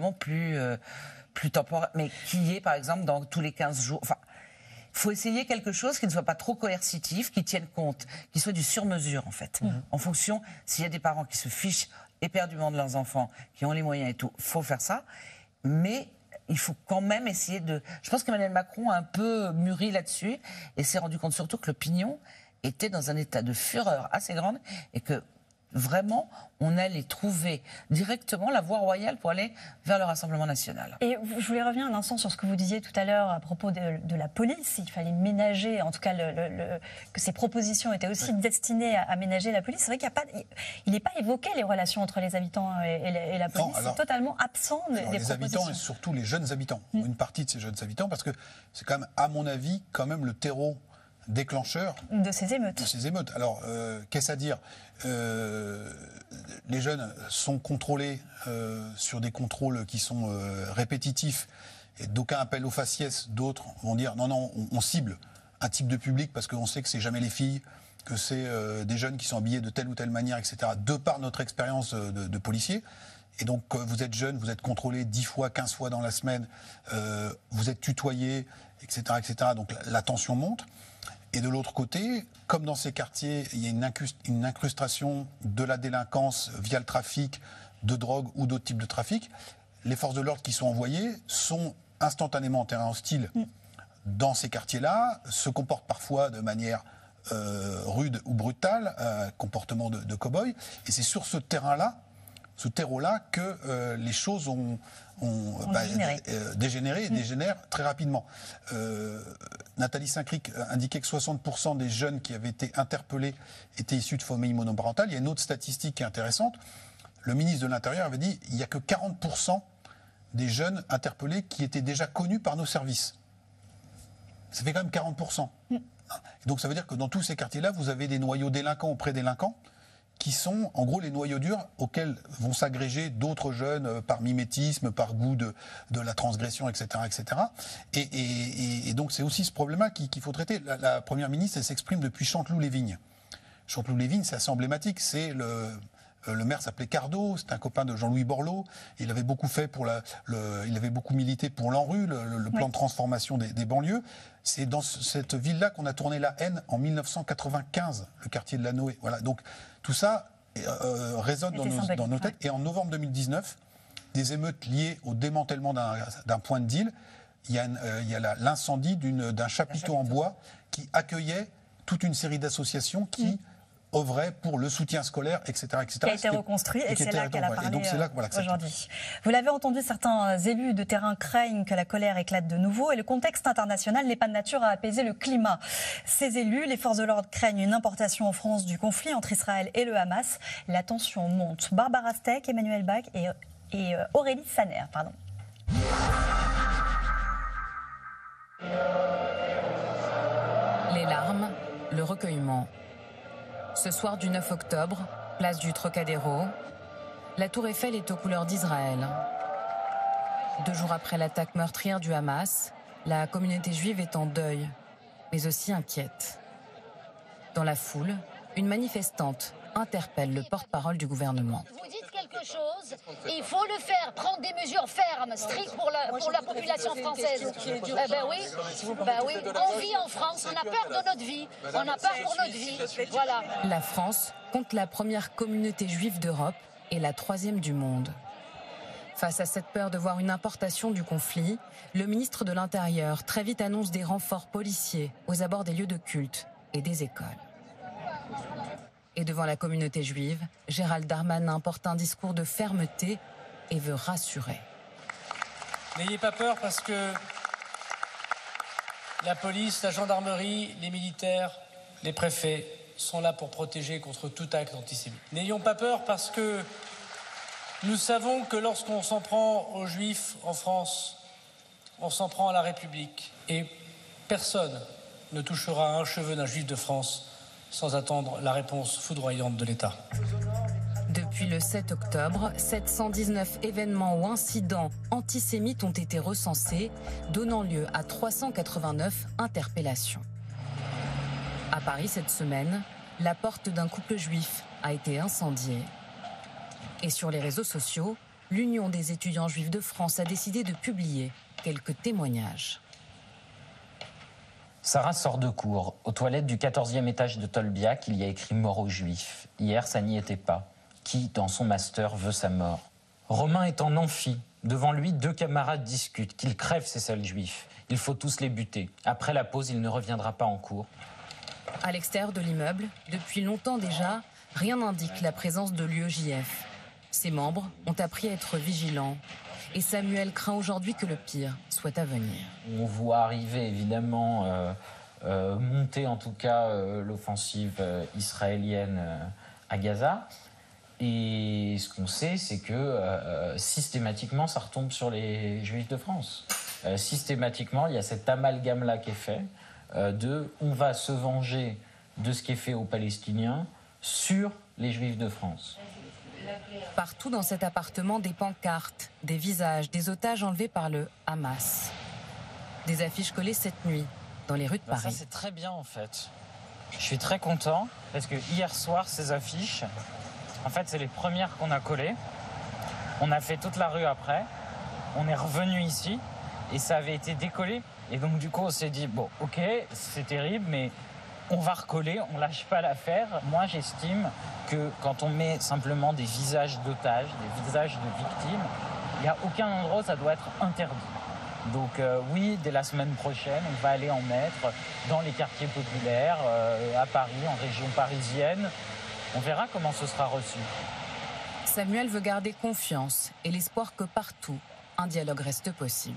plus temporaire, mais qui est, par exemple, dans tous les 15 jours. Enfin, il faut essayer quelque chose qui ne soit pas trop coercitif, qui tienne compte, qui soit du sur-mesure, en fait. En fonction, s'il y a des parents qui se fichent éperdument de leurs enfants, qui ont les moyens et tout, il faut faire ça. Mais il faut quand même essayer de... Je pense qu'Emmanuel Macron a un peu mûri là-dessus et s'est rendu compte surtout que l'opinion était dans un état de fureur assez grande et que vraiment, on allait trouver directement la voie royale pour aller vers le Rassemblement national. Et je voulais revenir un instant sur ce que vous disiez tout à l'heure à propos de la police. Il fallait ménager, en tout cas, que ces propositions étaient aussi destinées à ménager la police. C'est vrai qu'il n'est pas évoqué les relations entre les habitants et la police. C'est totalement absent des propositions. Les habitants et surtout les jeunes habitants, une partie de ces jeunes habitants, parce que c'est quand même, à mon avis, quand même le terreau déclencheur de ces émeutes. Alors, qu'est-ce à dire ? Les jeunes sont contrôlés sur des contrôles qui sont répétitifs. Et d'aucuns appellent au faciès, d'autres vont dire non, on cible un type de public parce qu'on sait que c'est jamais les filles, que c'est des jeunes qui sont habillés de telle ou telle manière, etc. De par notre expérience de policier. Et donc, vous êtes jeune, vous êtes contrôlé 10 fois, 15 fois dans la semaine, vous êtes tutoyé, etc., etc. Donc, la tension monte. Et de l'autre côté, comme dans ces quartiers, il y a une incrustation de la délinquance via le trafic de drogue ou d'autres types de trafic, les forces de l'ordre qui sont envoyées sont instantanément en terrain hostile dans ces quartiers-là, se comportent parfois de manière rude ou brutale, comportement de cow-boy. Et c'est sur ce terrain-là, ce terreau-là, que les choses ont dégénéré et dégénèrent très rapidement. Nathalie Saint-Cric indiquait que 60% des jeunes qui avaient été interpellés étaient issus de familles monoparentales. Il y a une autre statistique qui est intéressante. Le ministre de l'Intérieur avait dit qu'il n'y a que 40% des jeunes interpellés qui étaient déjà connus par nos services. Ça fait quand même 40%. Et donc ça veut dire que dans tous ces quartiers-là, vous avez des noyaux délinquants auprès délinquants qui sont en gros les noyaux durs auxquels vont s'agréger d'autres jeunes par mimétisme, par goût de la transgression, etc. etc. Et donc c'est aussi ce problème-là qu'il faut traiter. La Première ministre, elle s'exprime depuis Chanteloup-les-Vignes. Chanteloup-les-Vignes, c'est assez emblématique. C'est le maire s'appelait Cardo, c'est un copain de Jean-Louis Borloo. Il avait beaucoup fait il avait beaucoup milité pour l'ANRU, le plan de transformation des banlieues. C'est dans cette ville-là qu'on a tourné La Haine en 1995, le quartier de la Noé. Voilà. Donc tout ça résonne dans nos têtes. Et en novembre 2019, des émeutes liées au démantèlement d'un point de deal, il y a l'incendie d'un chapiteau en bois qui accueillait toute une série d'associations qui œuvrait pour le soutien scolaire, etc. etc. Qui a été reconstruit et c'est là qu'elle a parlé aujourd'hui. Vous l'avez entendu, certains élus de terrain craignent que la colère éclate de nouveau et le contexte international n'est pas de nature à apaiser le climat. Ces élus, les forces de l'ordre craignent une importation en France du conflit entre Israël et le Hamas. La tension monte. Barbara Steck, Emmanuel Bach et et Aurélie Saner, pardon. Les larmes, le recueillement. Ce soir du 9 octobre, place du Trocadéro, la tour Eiffel est aux couleurs d'Israël. 2 jours après l'attaque meurtrière du Hamas, la communauté juive est en deuil, mais aussi inquiète. Dans la foule, une manifestante interpelle le porte-parole du gouvernement. Vous dites quelque chose, il faut le faire, prendre des mesures fermes, strictes pour la population française. Ben oui, on vit en France, on a peur de notre vie, on a peur pour notre vie, voilà. La France compte la première communauté juive d'Europe et la 3e du monde. Face à cette peur de voir une importation du conflit, le ministre de l'Intérieur très vite annonce des renforts policiers aux abords des lieux de culte et des écoles. Et devant la communauté juive, Gérald Darmanin porte un discours de fermeté et veut rassurer. N'ayez pas peur parce que la police, la gendarmerie, les militaires, les préfets sont là pour protéger contre tout acte antisémite. N'ayons pas peur parce que nous savons que lorsqu'on s'en prend aux Juifs en France, on s'en prend à la République. Et personne ne touchera un cheveu d'un Juif de France sans attendre la réponse foudroyante de l'État. Depuis le 7 octobre, 719 événements ou incidents antisémites ont été recensés, donnant lieu à 389 interpellations. À Paris cette semaine, la porte d'un couple juif a été incendiée. Et sur les réseaux sociaux, l'Union des étudiants juifs de France a décidé de publier quelques témoignages. Sarah sort de cours. Aux toilettes du 14e étage de Tolbiac, il y a écrit « Mort aux Juifs ». Hier, ça n'y était pas. Qui, dans son master, veut sa mort? Romain est en amphi. Devant lui, 2 camarades discutent. Qu'il crève, ces sales juifs. Il faut tous les buter. Après la pause, il ne reviendra pas en cours. À l'extérieur de l'immeuble, depuis longtemps déjà, rien n'indique la présence de l'UEJF. Ses membres ont appris à être vigilants. Et Samuel craint aujourd'hui que le pire soit à venir. On voit arriver évidemment, monter en tout cas l'offensive israélienne à Gaza. Et ce qu'on sait, c'est que systématiquement, ça retombe sur les Juifs de France. Systématiquement, il y a cet amalgame-là qui est fait de on va se venger de ce qui est fait aux Palestiniens sur les Juifs de France. Partout dans cet appartement, des pancartes, des visages, des otages enlevés par le Hamas. Des affiches collées cette nuit dans les rues de Paris. Ça, c'est très bien en fait. Je suis très content parce que hier soir, ces affiches, en fait, c'est les premières qu'on a collées. On a fait toute la rue après. On est revenu ici et ça avait été décollé. Et donc, du coup, on s'est dit, bon, ok, c'est terrible, mais on va recoller, on lâche pas l'affaire. Moi, j'estime que quand on met simplement des visages d'otages, des visages de victimes, il n'y a aucun endroit où ça doit être interdit. Donc oui, dès la semaine prochaine, on va aller en mettre dans les quartiers populaires, à Paris, en région parisienne. On verra comment ce sera reçu. Samuel veut garder confiance et l'espoir que partout, un dialogue reste possible.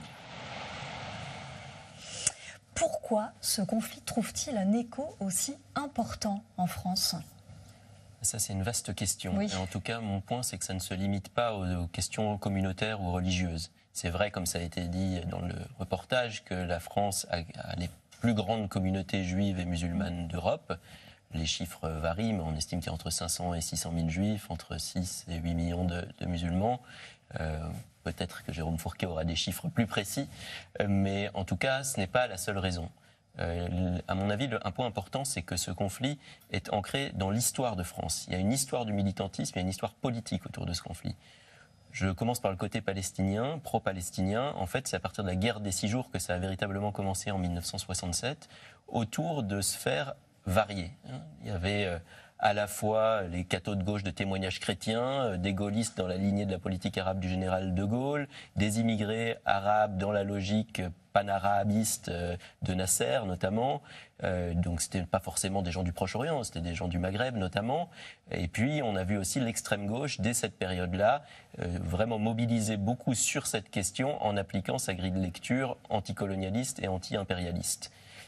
Pourquoi ce conflit trouve-t-il un écho aussi important en France ? Ça, c'est une vaste question. Oui. Et en tout cas, mon point, c'est que ça ne se limite pas aux questions communautaires ou religieuses. C'est vrai, comme ça a été dit dans le reportage, que la France a les plus grandes communautés juives et musulmanes d'Europe. Les chiffres varient, mais on estime qu'il y a entre 500 et 600 000 juifs, entre 6 et 8 millions de musulmans. Peut-être que Jérôme Fourquet aura des chiffres plus précis, mais en tout cas, ce n'est pas la seule raison. À mon avis, un point important, c'est que ce conflit est ancré dans l'histoire de France. Il y a une histoire du militantisme, il y a une histoire politique autour de ce conflit. Je commence par le côté palestinien, pro-palestinien. En fait, c'est à partir de la guerre des 6 jours que ça a véritablement commencé en 1967, autour de sphères variées. Il y avait à la fois les cathos de gauche de témoignages chrétiens, des gaullistes dans la lignée de la politique arabe du général de Gaulle, des immigrés arabes dans la logique panarabiste de Nasser notamment. Donc c'était pas forcément des gens du Proche-Orient, c'était des gens du Maghreb notamment. Et puis on a vu aussi l'extrême gauche dès cette période-là vraiment mobiliser beaucoup sur cette question en appliquant sa grille de lecture anticolonialiste et anti-impérialiste.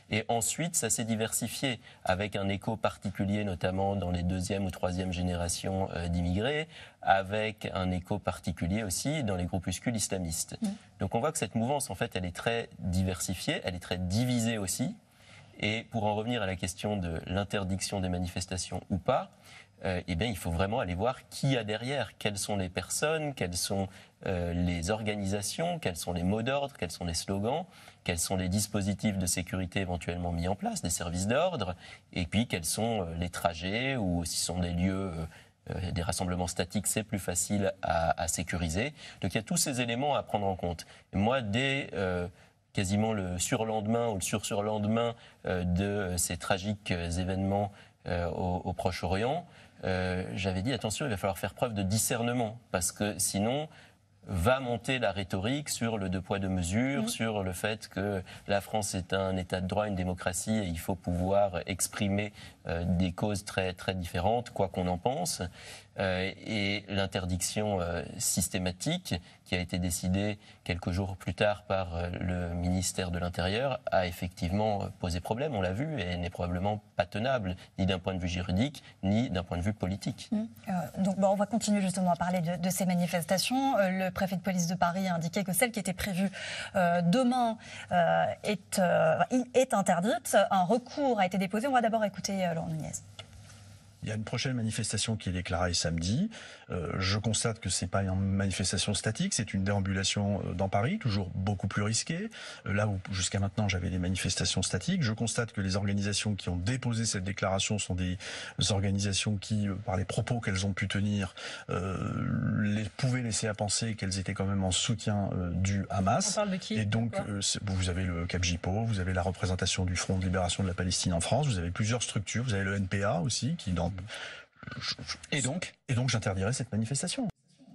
Et ensuite, ça s'est diversifié avec un écho particulier, notamment dans les deuxième ou troisième générations d'immigrés, avec un écho particulier aussi dans les groupuscules islamistes. Donc on voit que cette mouvance, en fait, elle est très diversifiée, elle est très divisée aussi. Et pour en revenir à la question de l'interdiction des manifestations ou pas, eh bien, il faut vraiment aller voir qui y a derrière, quelles sont les personnes, quelles sont les organisations, quels sont les mots d'ordre, quels sont les slogans, quels sont les dispositifs de sécurité éventuellement mis en place, des services d'ordre, et puis quels sont les trajets ou si ce sont des lieux, des rassemblements statiques, c'est plus facile à sécuriser. Donc il y a tous ces éléments à prendre en compte. Et moi, dès quasiment le surlendemain ou le surlendemain de ces tragiques événements au Proche-Orient, j'avais dit attention, il va falloir faire preuve de discernement parce que sinon va monter la rhétorique sur le deux poids deux mesures, sur le fait que la France est un état de droit, une démocratie et il faut pouvoir exprimer des causes très, très différentes, quoi qu'on en pense. Et l'interdiction systématique qui a été décidée quelques jours plus tard par le ministère de l'Intérieur a effectivement posé problème, on l'a vu, et n'est probablement pas tenable, ni d'un point de vue juridique, ni d'un point de vue politique. Donc on va continuer justement à parler de ces manifestations. Le préfet de police de Paris a indiqué que celle qui était prévue demain est interdite. Un recours a été déposé. On va d'abord écouter Laurent Nunez. Il y a une prochaine manifestation qui est déclarée samedi. Je constate que c'est pas une manifestation statique, c'est une déambulation dans Paris, toujours beaucoup plus risquée. Là où jusqu'à maintenant j'avais des manifestations statiques, je constate que les organisations qui ont déposé cette déclaration sont des organisations qui, par les propos qu'elles ont pu tenir, pouvaient laisser à penser qu'elles étaient quand même en soutien du Hamas. On parle de qui ? Et donc vous avez le Capjipo, vous avez la représentation du Front de libération de la Palestine en France, vous avez plusieurs structures, vous avez le NPA aussi qui Et donc j'interdirai cette manifestation.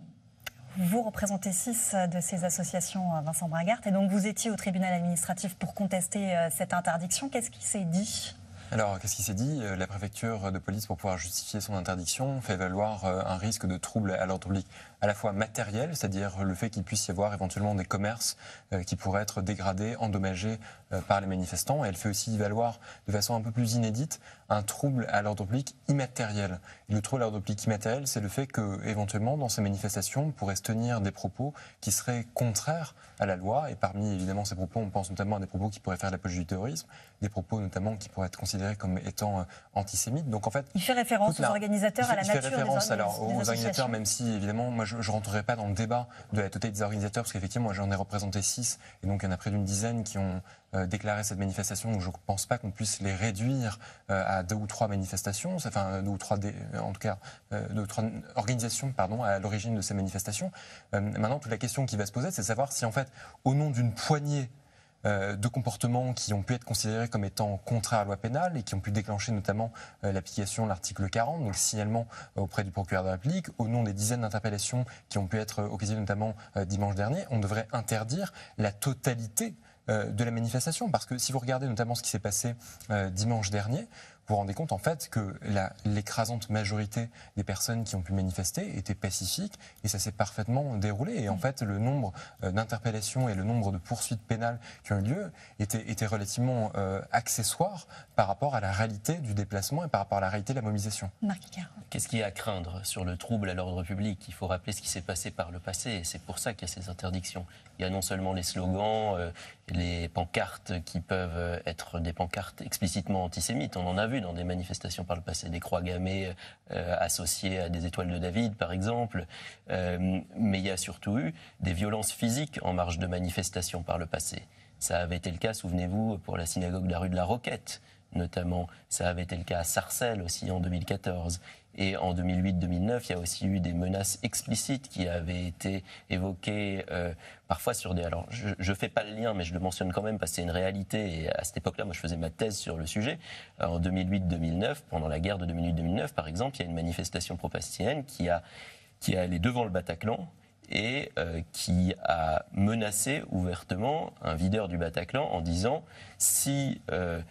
Vous représentez 6 de ces associations, Vincent Bragart, et donc vous étiez au tribunal administratif pour contester cette interdiction. Qu'est-ce qui s'est dit ? Alors, qu'est-ce qui s'est dit ? La préfecture de police, pour pouvoir justifier son interdiction, fait valoir un risque de trouble à l'ordre public à la fois matériel, c'est-à-dire le fait qu'il puisse y avoir éventuellement des commerces qui pourraient être dégradés, endommagés par les manifestants. Et elle fait aussi valoir de façon un peu plus inédite un trouble à l'ordre public immatériel. Et le trouble à l'ordre public immatériel, c'est le fait que, éventuellement, dans ces manifestations, on pourrait se tenir des propos qui seraient contraires à la loi. Et parmi, évidemment, ces propos, on pense notamment à des propos qui pourraient faire l'apologie du terrorisme, des propos notamment qui pourraient être considérés comme étant antisémites. Donc, en fait, il fait référence aux organisateurs, à la nature des organisateurs, même si, évidemment, moi, je ne rentrerai pas dans le débat de la totalité des organisateurs, parce qu'effectivement, moi, j'en ai représenté 6, et donc il y en a près d'une dizaine qui ont déclaré cette manifestation. Donc je ne pense pas qu'on puisse les réduire à 2 ou 3 manifestations, enfin 2 ou 3, en tout cas, 2 ou 3 organisations, à l'origine de ces manifestations. Maintenant, toute la question qui va se poser, c'est de savoir si, en fait, au nom d'une poignée de comportements qui ont pu être considérés comme étant contraires à la loi pénale et qui ont pu déclencher notamment l'application de l'article 40, donc signalement auprès du procureur de la République, au nom des dizaines d'interpellations qui ont pu être occasionnées notamment dimanche dernier, on devrait interdire la totalité de la manifestation. Parce que si vous regardez notamment ce qui s'est passé dimanche dernier, vous vous rendez compte en fait que l'écrasante majorité des personnes qui ont pu manifester étaient pacifiques et ça s'est parfaitement déroulé. Et en fait, le nombre d'interpellations et le nombre de poursuites pénales qui ont eu lieu étaient relativement accessoires par rapport à la réalité du déplacement et par rapport à la réalité de la mobilisation. Qu'est-ce qu'il y a à craindre sur le trouble à l'ordre public ? Il faut rappeler ce qui s'est passé par le passé et c'est pour ça qu'il y a ces interdictions. Il y a non seulement les slogans, les pancartes qui peuvent être des pancartes explicitement antisémites. On en a vu dans des manifestations par le passé, des croix gammées associées à des étoiles de David, par exemple. Mais il y a surtout eu des violences physiques en marge de manifestations par le passé. Ça avait été le cas, souvenez-vous, pour la synagogue de la rue de la Roquette, notamment. Ça avait été le cas à Sarcelles aussi en 2014. Et en 2008-2009, il y a aussi eu des menaces explicites qui avaient été évoquées parfois sur des... Alors, je ne fais pas le lien, mais je le mentionne quand même parce que c'est une réalité. Et à cette époque-là, moi, je faisais ma thèse sur le sujet. En 2008-2009, pendant la guerre de 2008-2009, par exemple, il y a une manifestation pro-palestinienne qui est allée devant le Bataclan et qui a menacé ouvertement un videur du Bataclan en disant si...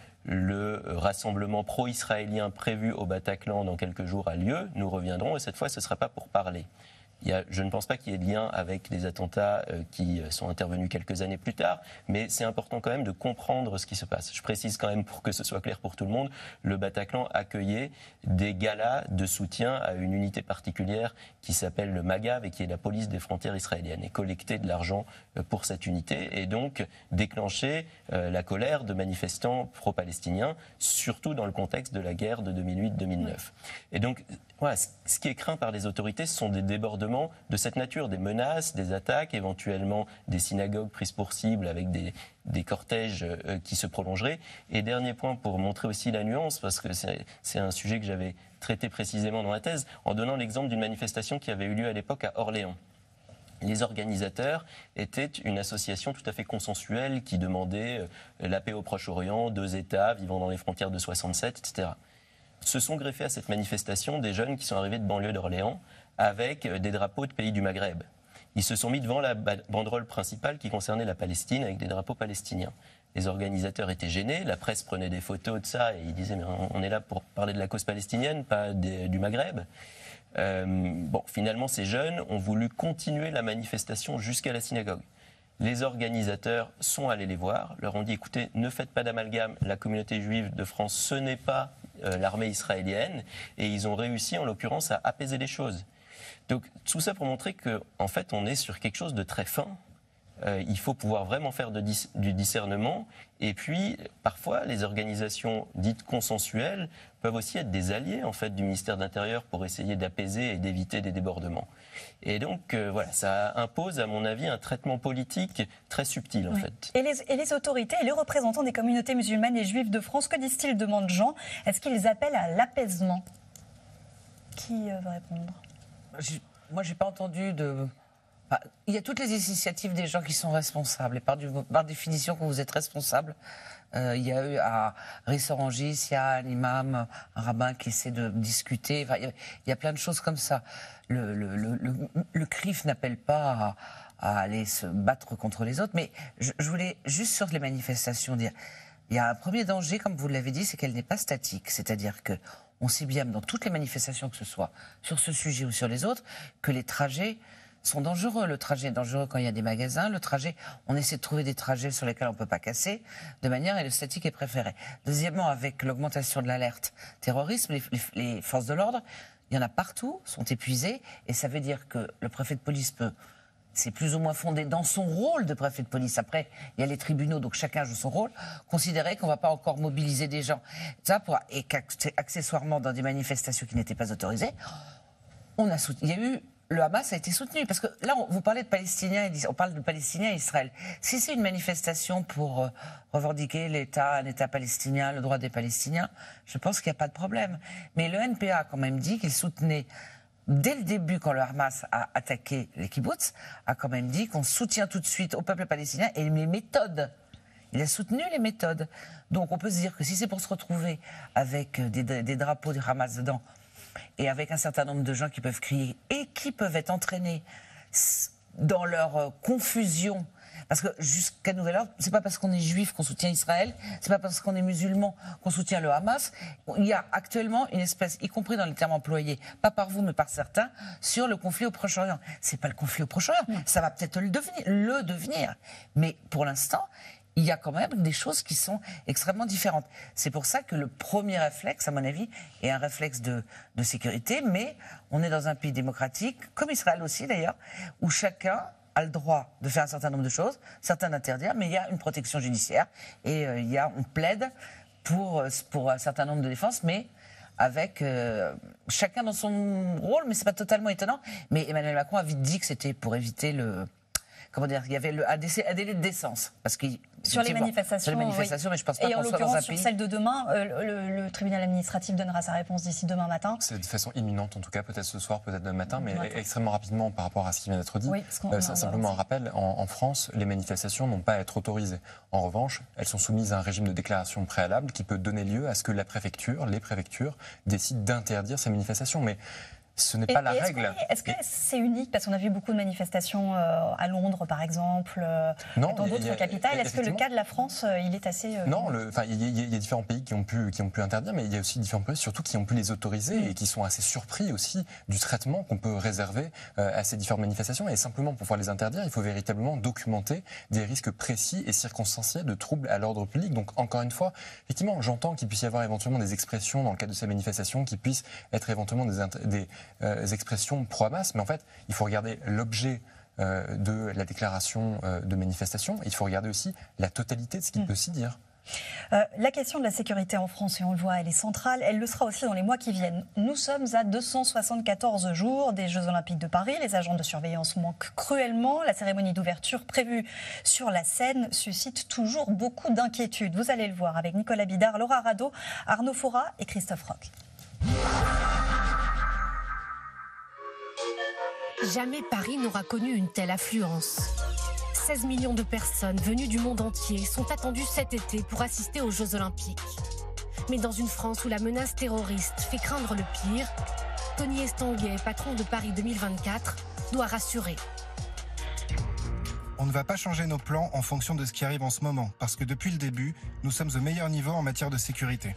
le rassemblement pro-israélien prévu au Bataclan dans quelques jours a lieu, nous reviendrons et cette fois ce ne sera pas pour parler. Je ne pense pas qu'il y ait de lien avec les attentats qui sont intervenus quelques années plus tard, mais c'est important quand même de comprendre ce qui se passe. Je précise quand même, pour que ce soit clair pour tout le monde, le Bataclan accueillait des galas de soutien à une unité particulière qui s'appelle le MAGAV et qui est la police des frontières israéliennes, et collectait de l'argent pour cette unité et donc déclencher la colère de manifestants pro-palestiniens, surtout dans le contexte de la guerre de 2008-2009. Et donc, voilà, ce qui est craint par les autorités, ce sont des débordements de cette nature, des menaces, des attaques, éventuellement des synagogues prises pour cible avec des cortèges qui se prolongeraient. Et dernier point pour montrer aussi la nuance, parce que c'est un sujet que j'avais traité précisément dans la thèse, en donnant l'exemple d'une manifestation qui avait eu lieu à l'époque à Orléans. Les organisateurs étaient une association tout à fait consensuelle qui demandait la paix au Proche-Orient, 2 États vivant dans les frontières de 67, etc. Se sont greffés à cette manifestation des jeunes qui sont arrivés de banlieue d'Orléans avec des drapeaux de pays du Maghreb. Ils se sont mis devant la banderole principale qui concernait la Palestine avec des drapeaux palestiniens. Les organisateurs étaient gênés, la presse prenait des photos de ça et ils disaient mais on est là pour parler de la cause palestinienne, pas du Maghreb. Finalement, ces jeunes ont voulu continuer la manifestation jusqu'à la synagogue. Les organisateurs sont allés les voir, leur ont dit écoutez, ne faites pas d'amalgame, la communauté juive de France, ce n'est pas l'armée israélienne, et ils ont réussi en l'occurrence à apaiser les choses. Donc tout ça pour montrer qu'en fait on est sur quelque chose de très fin. Il faut pouvoir vraiment faire du discernement. Et puis, parfois, les organisations dites consensuelles peuvent aussi être des alliés en fait, du ministère de l'Intérieur pour essayer d'apaiser et d'éviter des débordements. Et donc, voilà, ça impose, à mon avis, un traitement politique très subtil, en fait. Et les autorités et les représentants des communautés musulmanes et juives de France, que disent-ils, demande Jean? Est-ce qu'ils appellent à l'apaisement? Qui va répondre? Moi, j'ai pas entendu de... Il y a toutes les initiatives des gens qui sont responsables. Et par définition, quand vous êtes responsable, il y a eu à Ris-Orangis, il y a un imam, un rabbin qui essaie de discuter. Enfin, il y a plein de choses comme ça. Le CRIF n'appelle pas à aller se battre contre les autres. Mais je voulais juste sur les manifestations dire, il y a un premier danger, comme vous l'avez dit, c'est qu'elle n'est pas statique. C'est-à-dire que on sait bien dans toutes les manifestations, que ce soit sur ce sujet ou sur les autres, que les trajets sont dangereux. Le trajet est dangereux quand il y a des magasins. Le trajet, on essaie de trouver des trajets sur lesquels on ne peut pas casser, de manière et le statique est préféré. Deuxièmement, avec l'augmentation de l'alerte terrorisme, les forces de l'ordre, il y en a partout, sont épuisées, et ça veut dire que le préfet de police peut... C'est plus ou moins fondé dans son rôle de préfet de police. Après, il y a les tribunaux, donc chacun joue son rôle. Considérer qu'on ne va pas encore mobiliser des gens. Et qu'accessoirement, dans des manifestations qui n'étaient pas autorisées, il y a eu... Le Hamas a été soutenu. Parce que là, vous parlez de Palestiniens, on parle de Palestiniens et Israël. Si c'est une manifestation pour revendiquer un État palestinien, le droit des Palestiniens, je pense qu'il n'y a pas de problème. Mais le NPA a quand même dit qu'il soutenait, dès le début, quand le Hamas a attaqué les kibbutz, a quand même dit qu'on soutient tout de suite au peuple palestinien et les méthodes. Il a soutenu les méthodes. Donc on peut se dire que si c'est pour se retrouver avec des drapeaux du Hamas dedans, et avec un certain nombre de gens qui peuvent crier et qui peuvent être entraînés dans leur confusion. Parce que jusqu'à nouvel ordre, c'est pas parce qu'on est juif qu'on soutient Israël, c'est pas parce qu'on est musulman qu'on soutient le Hamas. Il y a actuellement une espèce, y compris dans les termes employés, pas par vous mais par certains, sur le conflit au Proche-Orient. C'est pas le conflit au Proche-Orient, ça va peut-être le devenir. Mais pour l'instant, il y a quand même des choses qui sont extrêmement différentes. C'est pour ça que le premier réflexe, à mon avis, est un réflexe de sécurité, mais on est dans un pays démocratique, comme Israël aussi d'ailleurs, où chacun a le droit de faire un certain nombre de choses, certains d'interdire, mais il y a une protection judiciaire et on plaide pour un certain nombre de défenses, mais avec chacun dans son rôle, mais c'est pas totalement étonnant. Mais Emmanuel Macron a vite dit que c'était pour éviter il y avait un délai de décence. Parce que, sur les manifestations, oui. Mais je pense pas et en qu'on soit dans un l'occurrence, pays... sur celle de demain, le tribunal administratif donnera sa réponse d'ici demain matin. C'est de façon imminente, en tout cas, peut-être ce soir, peut-être demain matin, mais extrêmement rapidement par rapport à ce qui vient d'être dit. Oui, simplement un rappel, en France, les manifestations n'ont pas à être autorisées. En revanche, elles sont soumises à un régime de déclaration préalable qui peut donner lieu à ce que les préfectures décident d'interdire ces manifestations. Mais ce n'est pas la règle. Est-ce que c'est unique? Parce qu'on a vu beaucoup de manifestations à Londres, par exemple, dans d'autres capitales. Est-ce que le cas de la France, il est assez... Non, il y a différents pays qui ont pu interdire, mais il y a aussi différents pays, surtout, qui ont pu les autoriser et qui sont assez surpris aussi du traitement qu'on peut réserver à ces différentes manifestations. Et simplement, pour pouvoir les interdire, il faut véritablement documenter des risques précis et circonstanciels de troubles à l'ordre public. Donc, encore une fois, effectivement, j'entends qu'il puisse y avoir éventuellement des expressions dans le cadre de ces manifestations qui puissent être éventuellement des expressions pro-Hamas, mais en fait, il faut regarder l'objet de la déclaration de manifestation, et il faut regarder aussi la totalité de ce qu'il peut s'y dire. La question de la sécurité en France, et on le voit, elle est centrale, elle le sera aussi dans les mois qui viennent. Nous sommes à 274 jours des Jeux Olympiques de Paris, les agents de surveillance manquent cruellement, la cérémonie d'ouverture prévue sur la scène suscite toujours beaucoup d'inquiétudes. Vous allez le voir avec Nicolas Bidard, Laura Rado, Arnaud Fora et Christophe Roch. Jamais Paris n'aura connu une telle affluence. 16 millions de personnes venues du monde entier sont attendues cet été pour assister aux Jeux Olympiques. Mais dans une France où la menace terroriste fait craindre le pire, Tony Estanguet, patron de Paris 2024, doit rassurer. On ne va pas changer nos plans en fonction de ce qui arrive en ce moment, parce que depuis le début, nous sommes au meilleur niveau en matière de sécurité.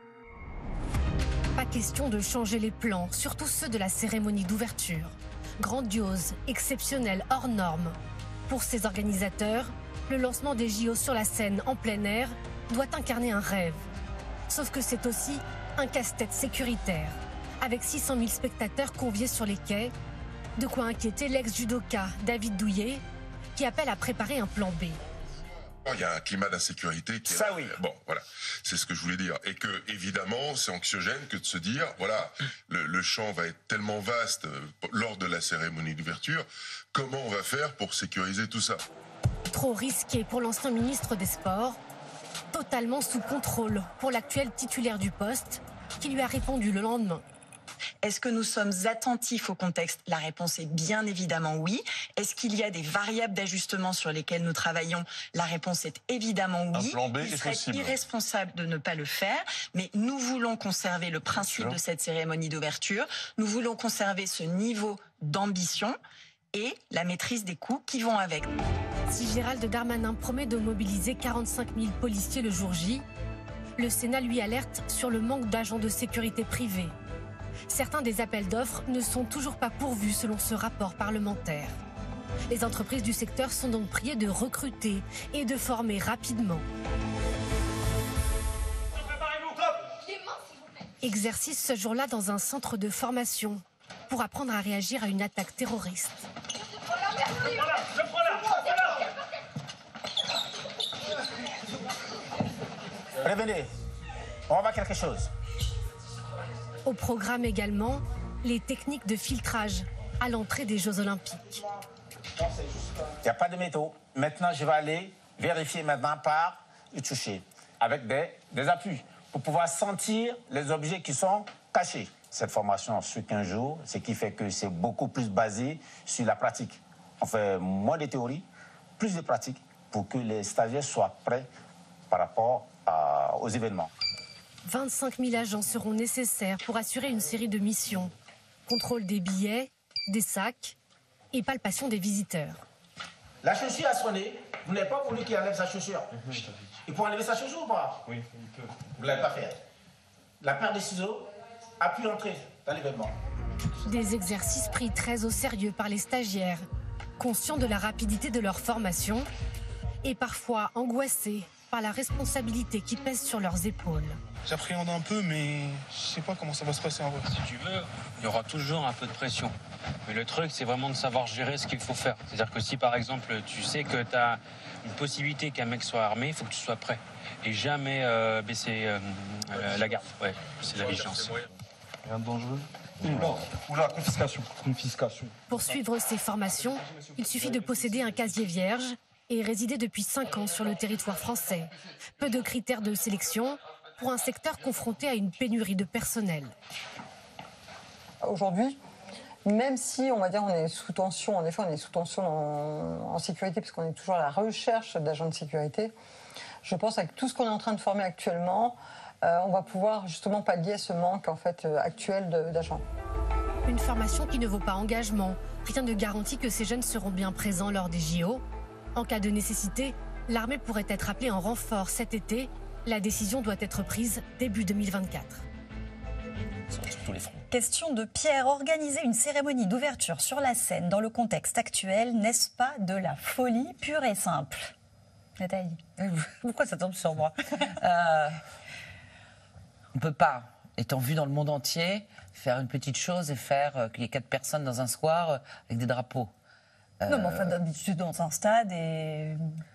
Pas question de changer les plans, surtout ceux de la cérémonie d'ouverture. Grandiose, exceptionnelle, hors norme. Pour ces organisateurs, le lancement des JO sur la scène en plein air doit incarner un rêve. Sauf que c'est aussi un casse-tête sécuritaire. Avec 600 000 spectateurs conviés sur les quais, de quoi inquiéter l'ex-judoka David Douillet, qui appelle à préparer un plan B. Il y a un climat d'insécurité qui est... Ça, oui. Bon, voilà, c'est ce que je voulais dire. Et que, évidemment, c'est anxiogène que de se dire, voilà, le champ va être tellement vaste lors de la cérémonie d'ouverture, comment on va faire pour sécuriser tout ça? Trop risqué pour l'ancien ministre des Sports, totalement sous contrôle pour l'actuel titulaire du poste, qui lui a répondu le lendemain. Est-ce que nous sommes attentifs au contexte? La réponse est bien évidemment oui. Est-ce qu'il y a des variables d'ajustement sur lesquelles nous travaillons? La réponse est évidemment oui. Un plan B Il est serait possible. irresponsable de ne pas le faire, mais nous voulons conserver le principe de cette cérémonie d'ouverture. Nous voulons conserver ce niveau d'ambition et la maîtrise des coûts qui vont avec. Si Gérald Darmanin promet de mobiliser 45 000 policiers le jour J, le Sénat lui alerte sur le manque d'agents de sécurité privés. Certains des appels d'offres ne sont toujours pas pourvus selon ce rapport parlementaire. Les entreprises du secteur sont donc priées de recruter et de former rapidement. Exercice ce jour-là dans un centre de formation pour apprendre à réagir à une attaque terroriste. Revenez, on va voir quelque chose. Au programme également, les techniques de filtrage à l'entrée des Jeux Olympiques. Il n'y a pas de métaux. Maintenant, je vais aller vérifier maintenant par le toucher, avec des appuis, pour pouvoir sentir les objets qui sont cachés. Cette formation sur 15 jours, ce qui fait que c'est beaucoup plus basé sur la pratique. On fait moins de théorie, plus de pratique, pour que les stagiaires soient prêts par rapport aux événements. 25 000 agents seront nécessaires pour assurer une série de missions. Contrôle des billets, des sacs et palpation des visiteurs. La chaussure a sonné. Vous n'avez pas voulu qu'il enlève sa chaussure. Il peut enlever sa chaussure ou pas? Oui, il peut. Vous ne l'avez pas fait. La paire de ciseaux a pu entrer dans l'événement. Des exercices pris très au sérieux par les stagiaires, conscients de la rapidité de leur formation et parfois angoissés par la responsabilité qui pèse sur leurs épaules. J'appréhende un peu, mais je sais pas comment ça va se passer en vrai. Si tu veux, il y aura toujours un peu de pression. Mais le truc, c'est vraiment de savoir gérer ce qu'il faut faire. C'est-à-dire que si, par exemple, tu sais que tu as une possibilité qu'un mec soit armé, il faut que tu sois prêt. Et jamais baisser la garde. Ouais, c'est la vigilance. Rien de dangereux. Oula, confiscation. Pour suivre ces formations, il suffit de posséder un casier vierge et résider depuis 5 ans sur le territoire français. Peu de critères de sélection pour un secteur confronté à une pénurie de personnel. Aujourd'hui, même si, on va dire, on est sous tension, en effet, on est sous tension en sécurité, parce qu'on est toujours à la recherche d'agents de sécurité, je pense qu'avec tout ce qu'on est en train de former actuellement, on va pouvoir justement pallier ce manque en fait, actuel d'agents. Une formation qui ne vaut pas engagement. Rien ne garantit que ces jeunes seront bien présents lors des JO. En cas de nécessité, l'armée pourrait être appelée en renfort cet été. La décision doit être prise début 2024. Sur tous les fronts. Question de Pierre. Organiser une cérémonie d'ouverture sur la scène dans le contexte actuel, n'est-ce pas de la folie pure et simple? Nathalie. Pourquoi ça tombe sur moi? On ne peut pas, étant vu dans le monde entier, faire une petite chose et faire qu'il y ait 4 personnes dans un square avec des drapeaux. Non, mais enfin, d'habitude dans un stade et...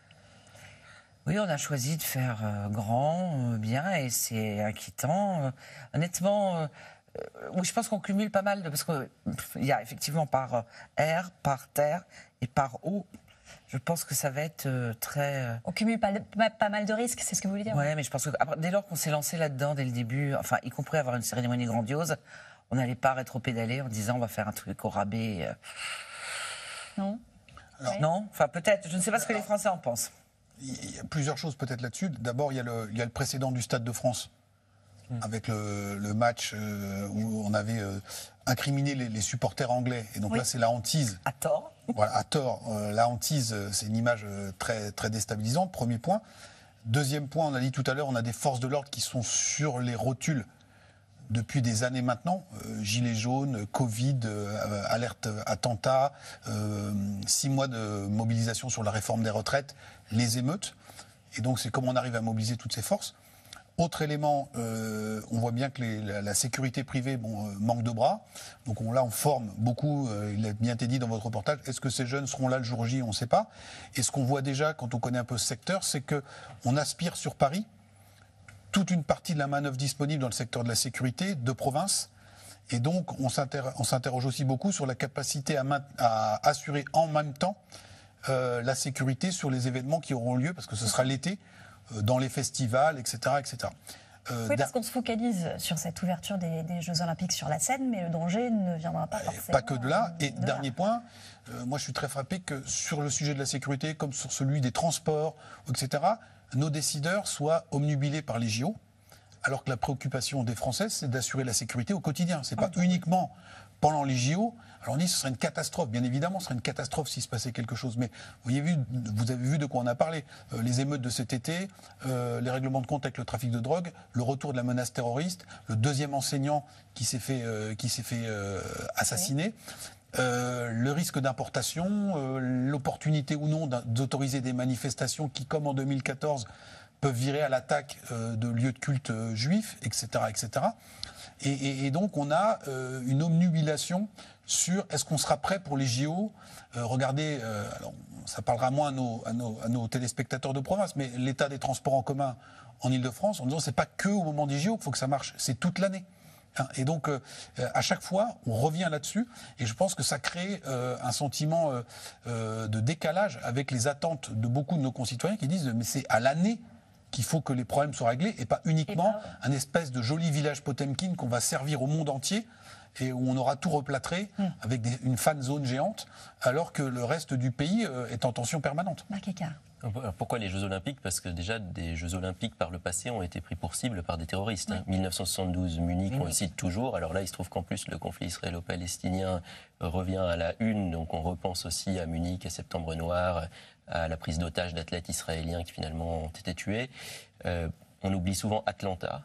Oui, on a choisi de faire grand, bien, et c'est inquiétant. Honnêtement, oui, je pense qu'on cumule pas mal, parce qu'il y a effectivement par air, par terre et par eau. Je pense que ça va être très... On cumule pas mal de risques, c'est ce que vous voulez dire? Oui, mais je pense que dès lors qu'on s'est lancé là-dedans, dès le début, enfin, y compris avoir une cérémonie grandiose, on n'allait pas rétro-pédaler en disant on va faire un truc au rabais. Non. Alors, non, enfin peut-être, je ne sais pas ce que les Français en pensent. Il y a plusieurs choses peut-être là-dessus. D'abord, il y a le précédent du Stade de France, avec le match où on avait incriminé les supporters anglais. Et donc là, c'est la hantise. À tort. Voilà, à tort. La hantise, c'est une image très, très déstabilisante, premier point. Deuxième point, on a dit tout à l'heure, on a des forces de l'ordre qui sont sur les rotules depuis des années maintenant. Gilets jaunes, Covid, alerte attentat, 6 mois de mobilisation sur la réforme des retraites, les émeutes. Et donc c'est comment on arrive à mobiliser toutes ces forces. Autre élément, on voit bien que la sécurité privée manque de bras. Donc là, on forme beaucoup, il a bien été dit dans votre reportage, est-ce que ces jeunes seront là le jour J? On ne sait pas. Et ce qu'on voit déjà quand on connaît un peu ce secteur, c'est qu'on aspire sur Paris toute une partie de la manœuvre disponible dans le secteur de la sécurité de province. Et donc, on s'interroge aussi beaucoup sur la capacité à assurer en même temps la sécurité sur les événements qui auront lieu, parce que ce sera l'été, dans les festivals, etc. etc. Oui, parce qu'on se focalise sur cette ouverture des Jeux Olympiques sur la scène, mais le danger ne viendra pas forcément. Pas que de là. Et dernier point, moi je suis très frappé que sur le sujet de la sécurité, comme sur celui des transports, etc., nos décideurs soient omnubilés par les JO, alors que la préoccupation des Français, c'est d'assurer la sécurité au quotidien. C'est pas uniquement pendant les JO. Alors on dit que ce serait une catastrophe. Bien évidemment, ce serait une catastrophe s'il se passait quelque chose. Mais vous avez vu de quoi on a parlé. Les émeutes de cet été, les règlements de compte avec le trafic de drogue, le retour de la menace terroriste, le deuxième enseignant qui s'est fait assassiner. Le risque d'importation, l'opportunité ou non d'autoriser des manifestations qui, comme en 2014, peuvent virer à l'attaque de lieux de culte juifs, etc. etc. Et donc on a une obnubilation sur est-ce qu'on sera prêt pour les JO. Regardez, alors, ça parlera moins à nos téléspectateurs de province, mais l'état des transports en commun en Ile-de-France, en disant c'est pas que au moment des JO qu'il faut que ça marche, c'est toute l'année. Et donc, à chaque fois, on revient là-dessus. Et je pense que ça crée un sentiment de décalage avec les attentes de beaucoup de nos concitoyens qui disent mais c'est à l'année qu'il faut que les problèmes soient réglés et pas uniquement un espèce de joli village Potemkin qu'on va servir au monde entier et où on aura tout replâtré avec une fan zone géante alors que le reste du pays est en tension permanente. Marc Écart. Pourquoi les Jeux Olympiques? Parce que déjà, des Jeux Olympiques par le passé ont été pris pour cible par des terroristes. 1972, Munich, on le cite toujours. Alors là, il se trouve qu'en plus, le conflit israélo-palestinien revient à la une. Donc on repense aussi à Munich, à Septembre Noir, à la prise d'otages d'athlètes israéliens qui finalement ont été tués. On oublie souvent Atlanta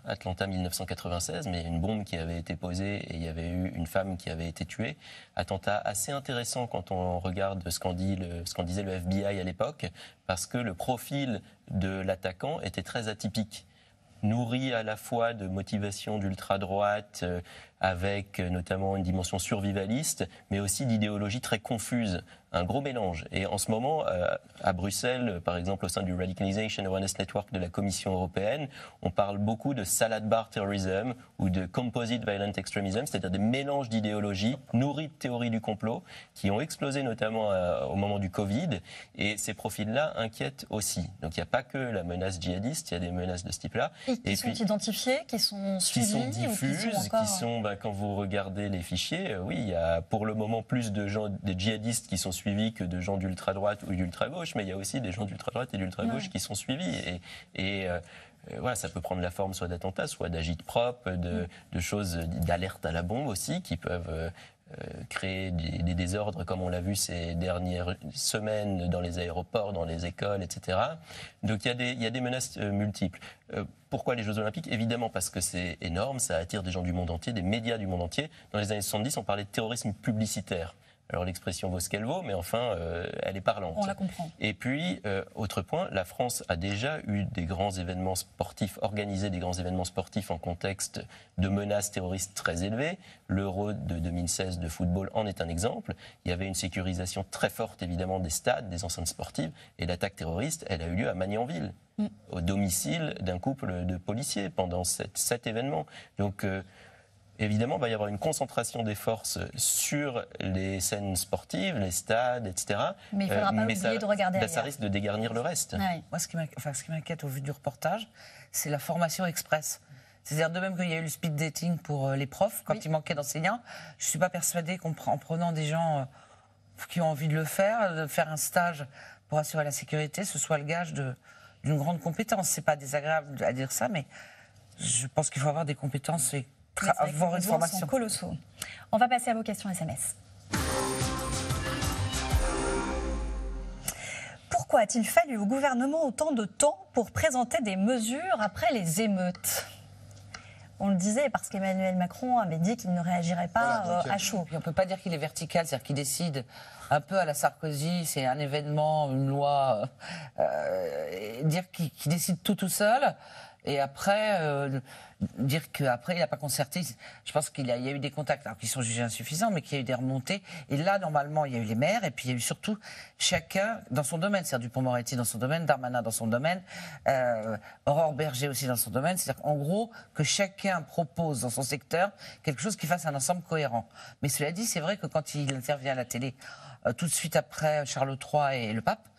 1996, mais une bombe qui avait été posée et il y avait eu une femme qui avait été tuée. Attentat assez intéressant quand on regarde ce qu'en disait le FBI à l'époque, parce que le profil de l'attaquant était très atypique. Nourri à la fois de motivation d'ultra-droite, avec notamment une dimension survivaliste, mais aussi d'idéologie très confuse. Un gros mélange. Et en ce moment, à Bruxelles, par exemple, au sein du Radicalization Awareness Network de la Commission européenne, on parle beaucoup de salad bar terrorism ou de composite violent extremism, c'est-à-dire des mélanges d'idéologies nourries de théories du complot qui ont explosé notamment au moment du Covid. Et ces profils-là inquiètent aussi. Donc il n'y a pas que la menace djihadiste, il y a des menaces de ce type-là. Et qui sont identifiés, qui sont suivis, qui sont diffuses, qui sont quand vous regardez les fichiers, oui, il y a pour le moment plus de djihadistes qui sont suivis que de gens d'ultra-droite ou d'ultra-gauche, mais il y a aussi des gens d'ultra-droite et d'ultra-gauche qui sont suivis. Et voilà, ça peut prendre la forme soit d'attentats, soit d'agite-propre, de choses, d'alerte à la bombe aussi, qui peuvent créer des désordres, comme on l'a vu ces dernières semaines dans les aéroports, dans les écoles, etc. Donc il y a des menaces multiples. Pourquoi les Jeux Olympiques? Évidemment parce que c'est énorme, ça attire des gens du monde entier, des médias du monde entier. Dans les années 70, on parlait de terrorisme publicitaire. Alors l'expression vaut ce qu'elle vaut, mais enfin, elle est parlante. On la comprend. Et puis, autre point, la France a déjà eu des grands événements sportifs, organisé des grands événements sportifs en contexte de menaces terroristes très élevées. L'Euro de 2016 de football en est un exemple. Il y avait une sécurisation très forte, évidemment, des stades, des enceintes sportives. Et l'attaque terroriste, elle a eu lieu à Magnanville, au domicile d'un couple de policiers pendant cet événement. Donc, évidemment, il va y avoir une concentration des forces sur les scènes sportives, les stades, etc. Mais il ne faudra pas oublier de regarder ailleurs. Ça risque de dégarnir le reste. Ouais. Moi, ce qui m'inquiète au vu du reportage, c'est la formation express. C'est-à-dire, de même qu'il y a eu le speed dating pour les profs, quand il manquait d'enseignants, je ne suis pas persuadée qu'en prenant des gens qui ont envie de faire un stage pour assurer la sécurité, ce soit le gage d'une grande compétence. Ce n'est pas désagréable à dire ça, mais je pense qu'il faut avoir des compétences et avoir une formation. Sont colossaux. On va passer à vos questions SMS. Pourquoi a-t-il fallu au gouvernement autant de temps pour présenter des mesures après les émeutes? On le disait parce qu'Emmanuel Macron avait dit qu'il ne réagirait pas à chaud. Et on ne peut pas dire qu'il est vertical, c'est-à-dire qu'il décide un peu à la Sarkozy, c'est un événement, une loi, dire qu'il décide tout seul. Et après, dire qu'après, il n'a pas concerté. Je pense qu'il y a eu des contacts alors, qui sont jugés insuffisants, mais qu'il y a eu des remontées. Et là, normalement, il y a eu les maires, et puis il y a eu surtout chacun dans son domaine. C'est-à-dire Dupond-Moretti dans son domaine, Darmanin dans son domaine, Aurore Berger aussi dans son domaine. C'est-à-dire qu'en gros, que chacun propose dans son secteur quelque chose qui fasse un ensemble cohérent. Mais cela dit, c'est vrai que quand il intervient à la télé, tout de suite après Charles III et le pape,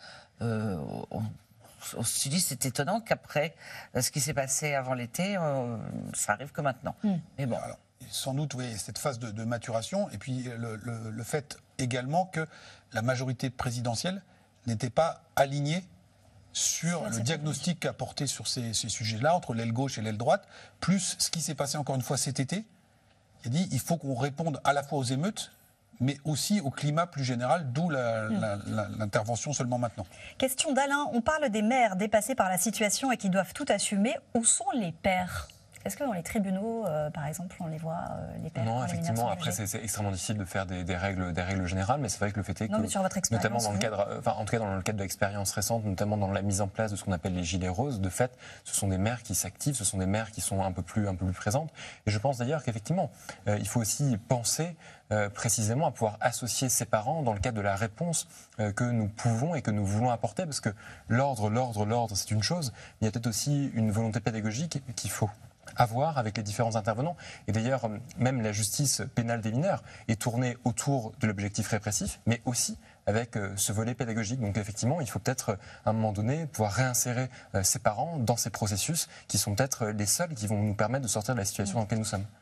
on se dit c'est étonnant qu'après ce qui s'est passé avant l'été, ça arrive que maintenant. Mais bon. Alors, sans doute, oui, cette phase de maturation, et puis le fait également que la majorité présidentielle n'était pas alignée sur le diagnostic qu'a porté sur ces sujets-là, entre l'aile gauche et l'aile droite, plus ce qui s'est passé encore une fois cet été. Il a dit il faut qu'on réponde à la fois aux émeutes, mais aussi au climat plus général, d'où l'intervention seulement maintenant. Question d'Alain, on parle des maires dépassés par la situation et qui doivent tout assumer. Où sont les pairs? Est-ce que dans les tribunaux, par exemple, on les voit, les pairs? Non, effectivement. Après, c'est extrêmement difficile de faire des règles générales, mais c'est vrai que le fait est que, notamment dans le cadre, en tout cas dans le cadre de l'expérience récente, notamment dans la mise en place de ce qu'on appelle les gilets roses, de fait, ce sont des maires qui s'activent, ce sont des maires qui sont un peu plus présentes. Et je pense d'ailleurs qu'effectivement, il faut aussi penser précisément à pouvoir associer ses parents dans le cadre de la réponse que nous pouvons et que nous voulons apporter, parce que l'ordre, c'est une chose, mais il y a peut-être aussi une volonté pédagogique qu'il faut avoir avec les différents intervenants. Et d'ailleurs, même la justice pénale des mineurs est tournée autour de l'objectif répressif, mais aussi avec ce volet pédagogique. Donc effectivement, il faut peut-être, à un moment donné, pouvoir réinsérer ses parents dans ces processus qui sont peut-être les seuls qui vont nous permettre de sortir de la situation dans laquelle nous sommes.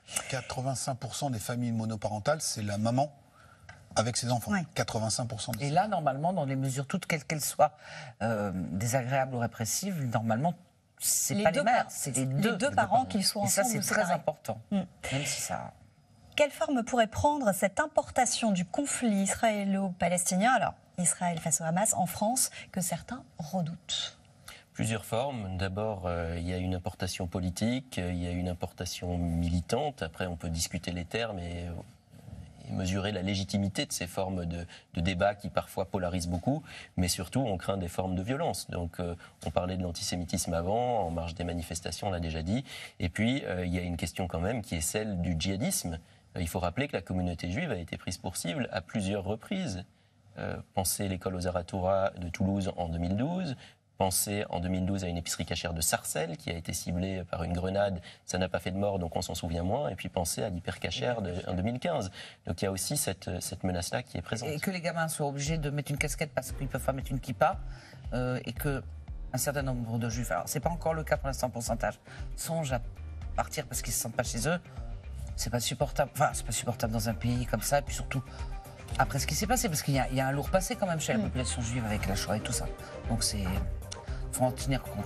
85% des familles monoparentales, c'est la maman avec ses enfants. 85%. Et là, normalement, dans les mesures, toutes quelles qu'elles soient, désagréables ou répressives, normalement, c'est pas les mères, c'est les deux parents qu'ils soient ensemble. Et ça, c'est très important, même si ça... Quelle forme pourrait prendre cette importation du conflit israélo-palestinien, alors Israël face au Hamas, en France, que certains redoutent? Plusieurs formes. D'abord, il y a une importation politique, il y a une importation militante. Après, on peut discuter les termes et mesurer la légitimité de ces formes de débat qui parfois polarisent beaucoup, mais surtout on craint des formes de violence. Donc on parlait de l'antisémitisme avant, en marge des manifestations, on l'a déjà dit. Et puis il y a une question quand même qui est celle du djihadisme. Il faut rappeler que la communauté juive a été prise pour cible à plusieurs reprises. Pensez l'école aux Zarathouras de Toulouse en 2012, pensez en 2012 à une épicerie cachère de Sarcelles qui a été ciblée par une grenade. Ça n'a pas fait de mort, donc on s'en souvient moins. Et puis pensez à l'hypercachère en 2015. Donc il y a aussi cette menace-là qui est présente. Et que les gamins soient obligés de mettre une casquette parce qu'ils ne peuvent pas mettre une kippa, et qu'un certain nombre de juifs, alors c'est pas encore le cas pour l'instant en pourcentage, songent à partir parce qu'ils ne se sentent pas chez eux, c'est pas supportable. Enfin, c'est pas supportable dans un pays comme ça, et puis surtout après ce qui s'est passé, parce qu'il y a un lourd passé quand même chez la population juive avec la Shoah et tout ça. Donc faut en tenir compte.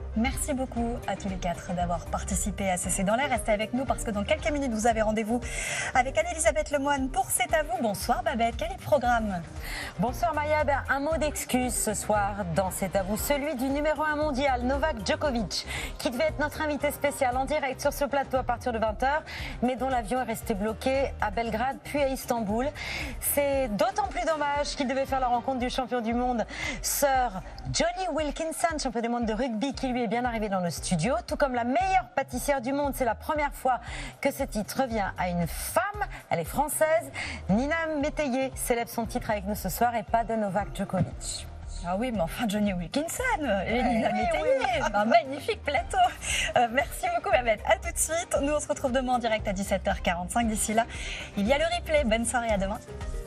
Merci beaucoup à tous les quatre d'avoir participé à C'est dans l'air. Restez avec nous parce que dans quelques minutes, vous avez rendez-vous avec Anne-Elisabeth Lemoine pour C'est à vous. Bonsoir Babette, quel est le programme? Bonsoir Maya, un mot d'excuse ce soir dans C'est à vous, celui du numéro 1 mondial, Novak Djokovic, qui devait être notre invité spécial en direct sur ce plateau à partir de 20h, mais dont l'avion est resté bloqué à Belgrade puis à Istanbul. C'est d'autant plus dommage qu'il devait faire la rencontre du champion du monde, Sir Jonny Wilkinson, champion du monde de rugby, qui lui est bien arrivé dans le studio. Tout comme la meilleure pâtissière du monde, c'est la première fois que ce titre revient à une femme. Elle est française. Nina Métayer célèbre son titre avec nous ce soir et pas de Novak Djokovic. Ah oui, mais enfin Jonny Wilkinson et Nina Métayer, un magnifique plateau. Merci beaucoup Babette. À tout de suite. Nous on se retrouve demain en direct à 17h45. D'ici là, il y a le replay. Bonne soirée, à demain.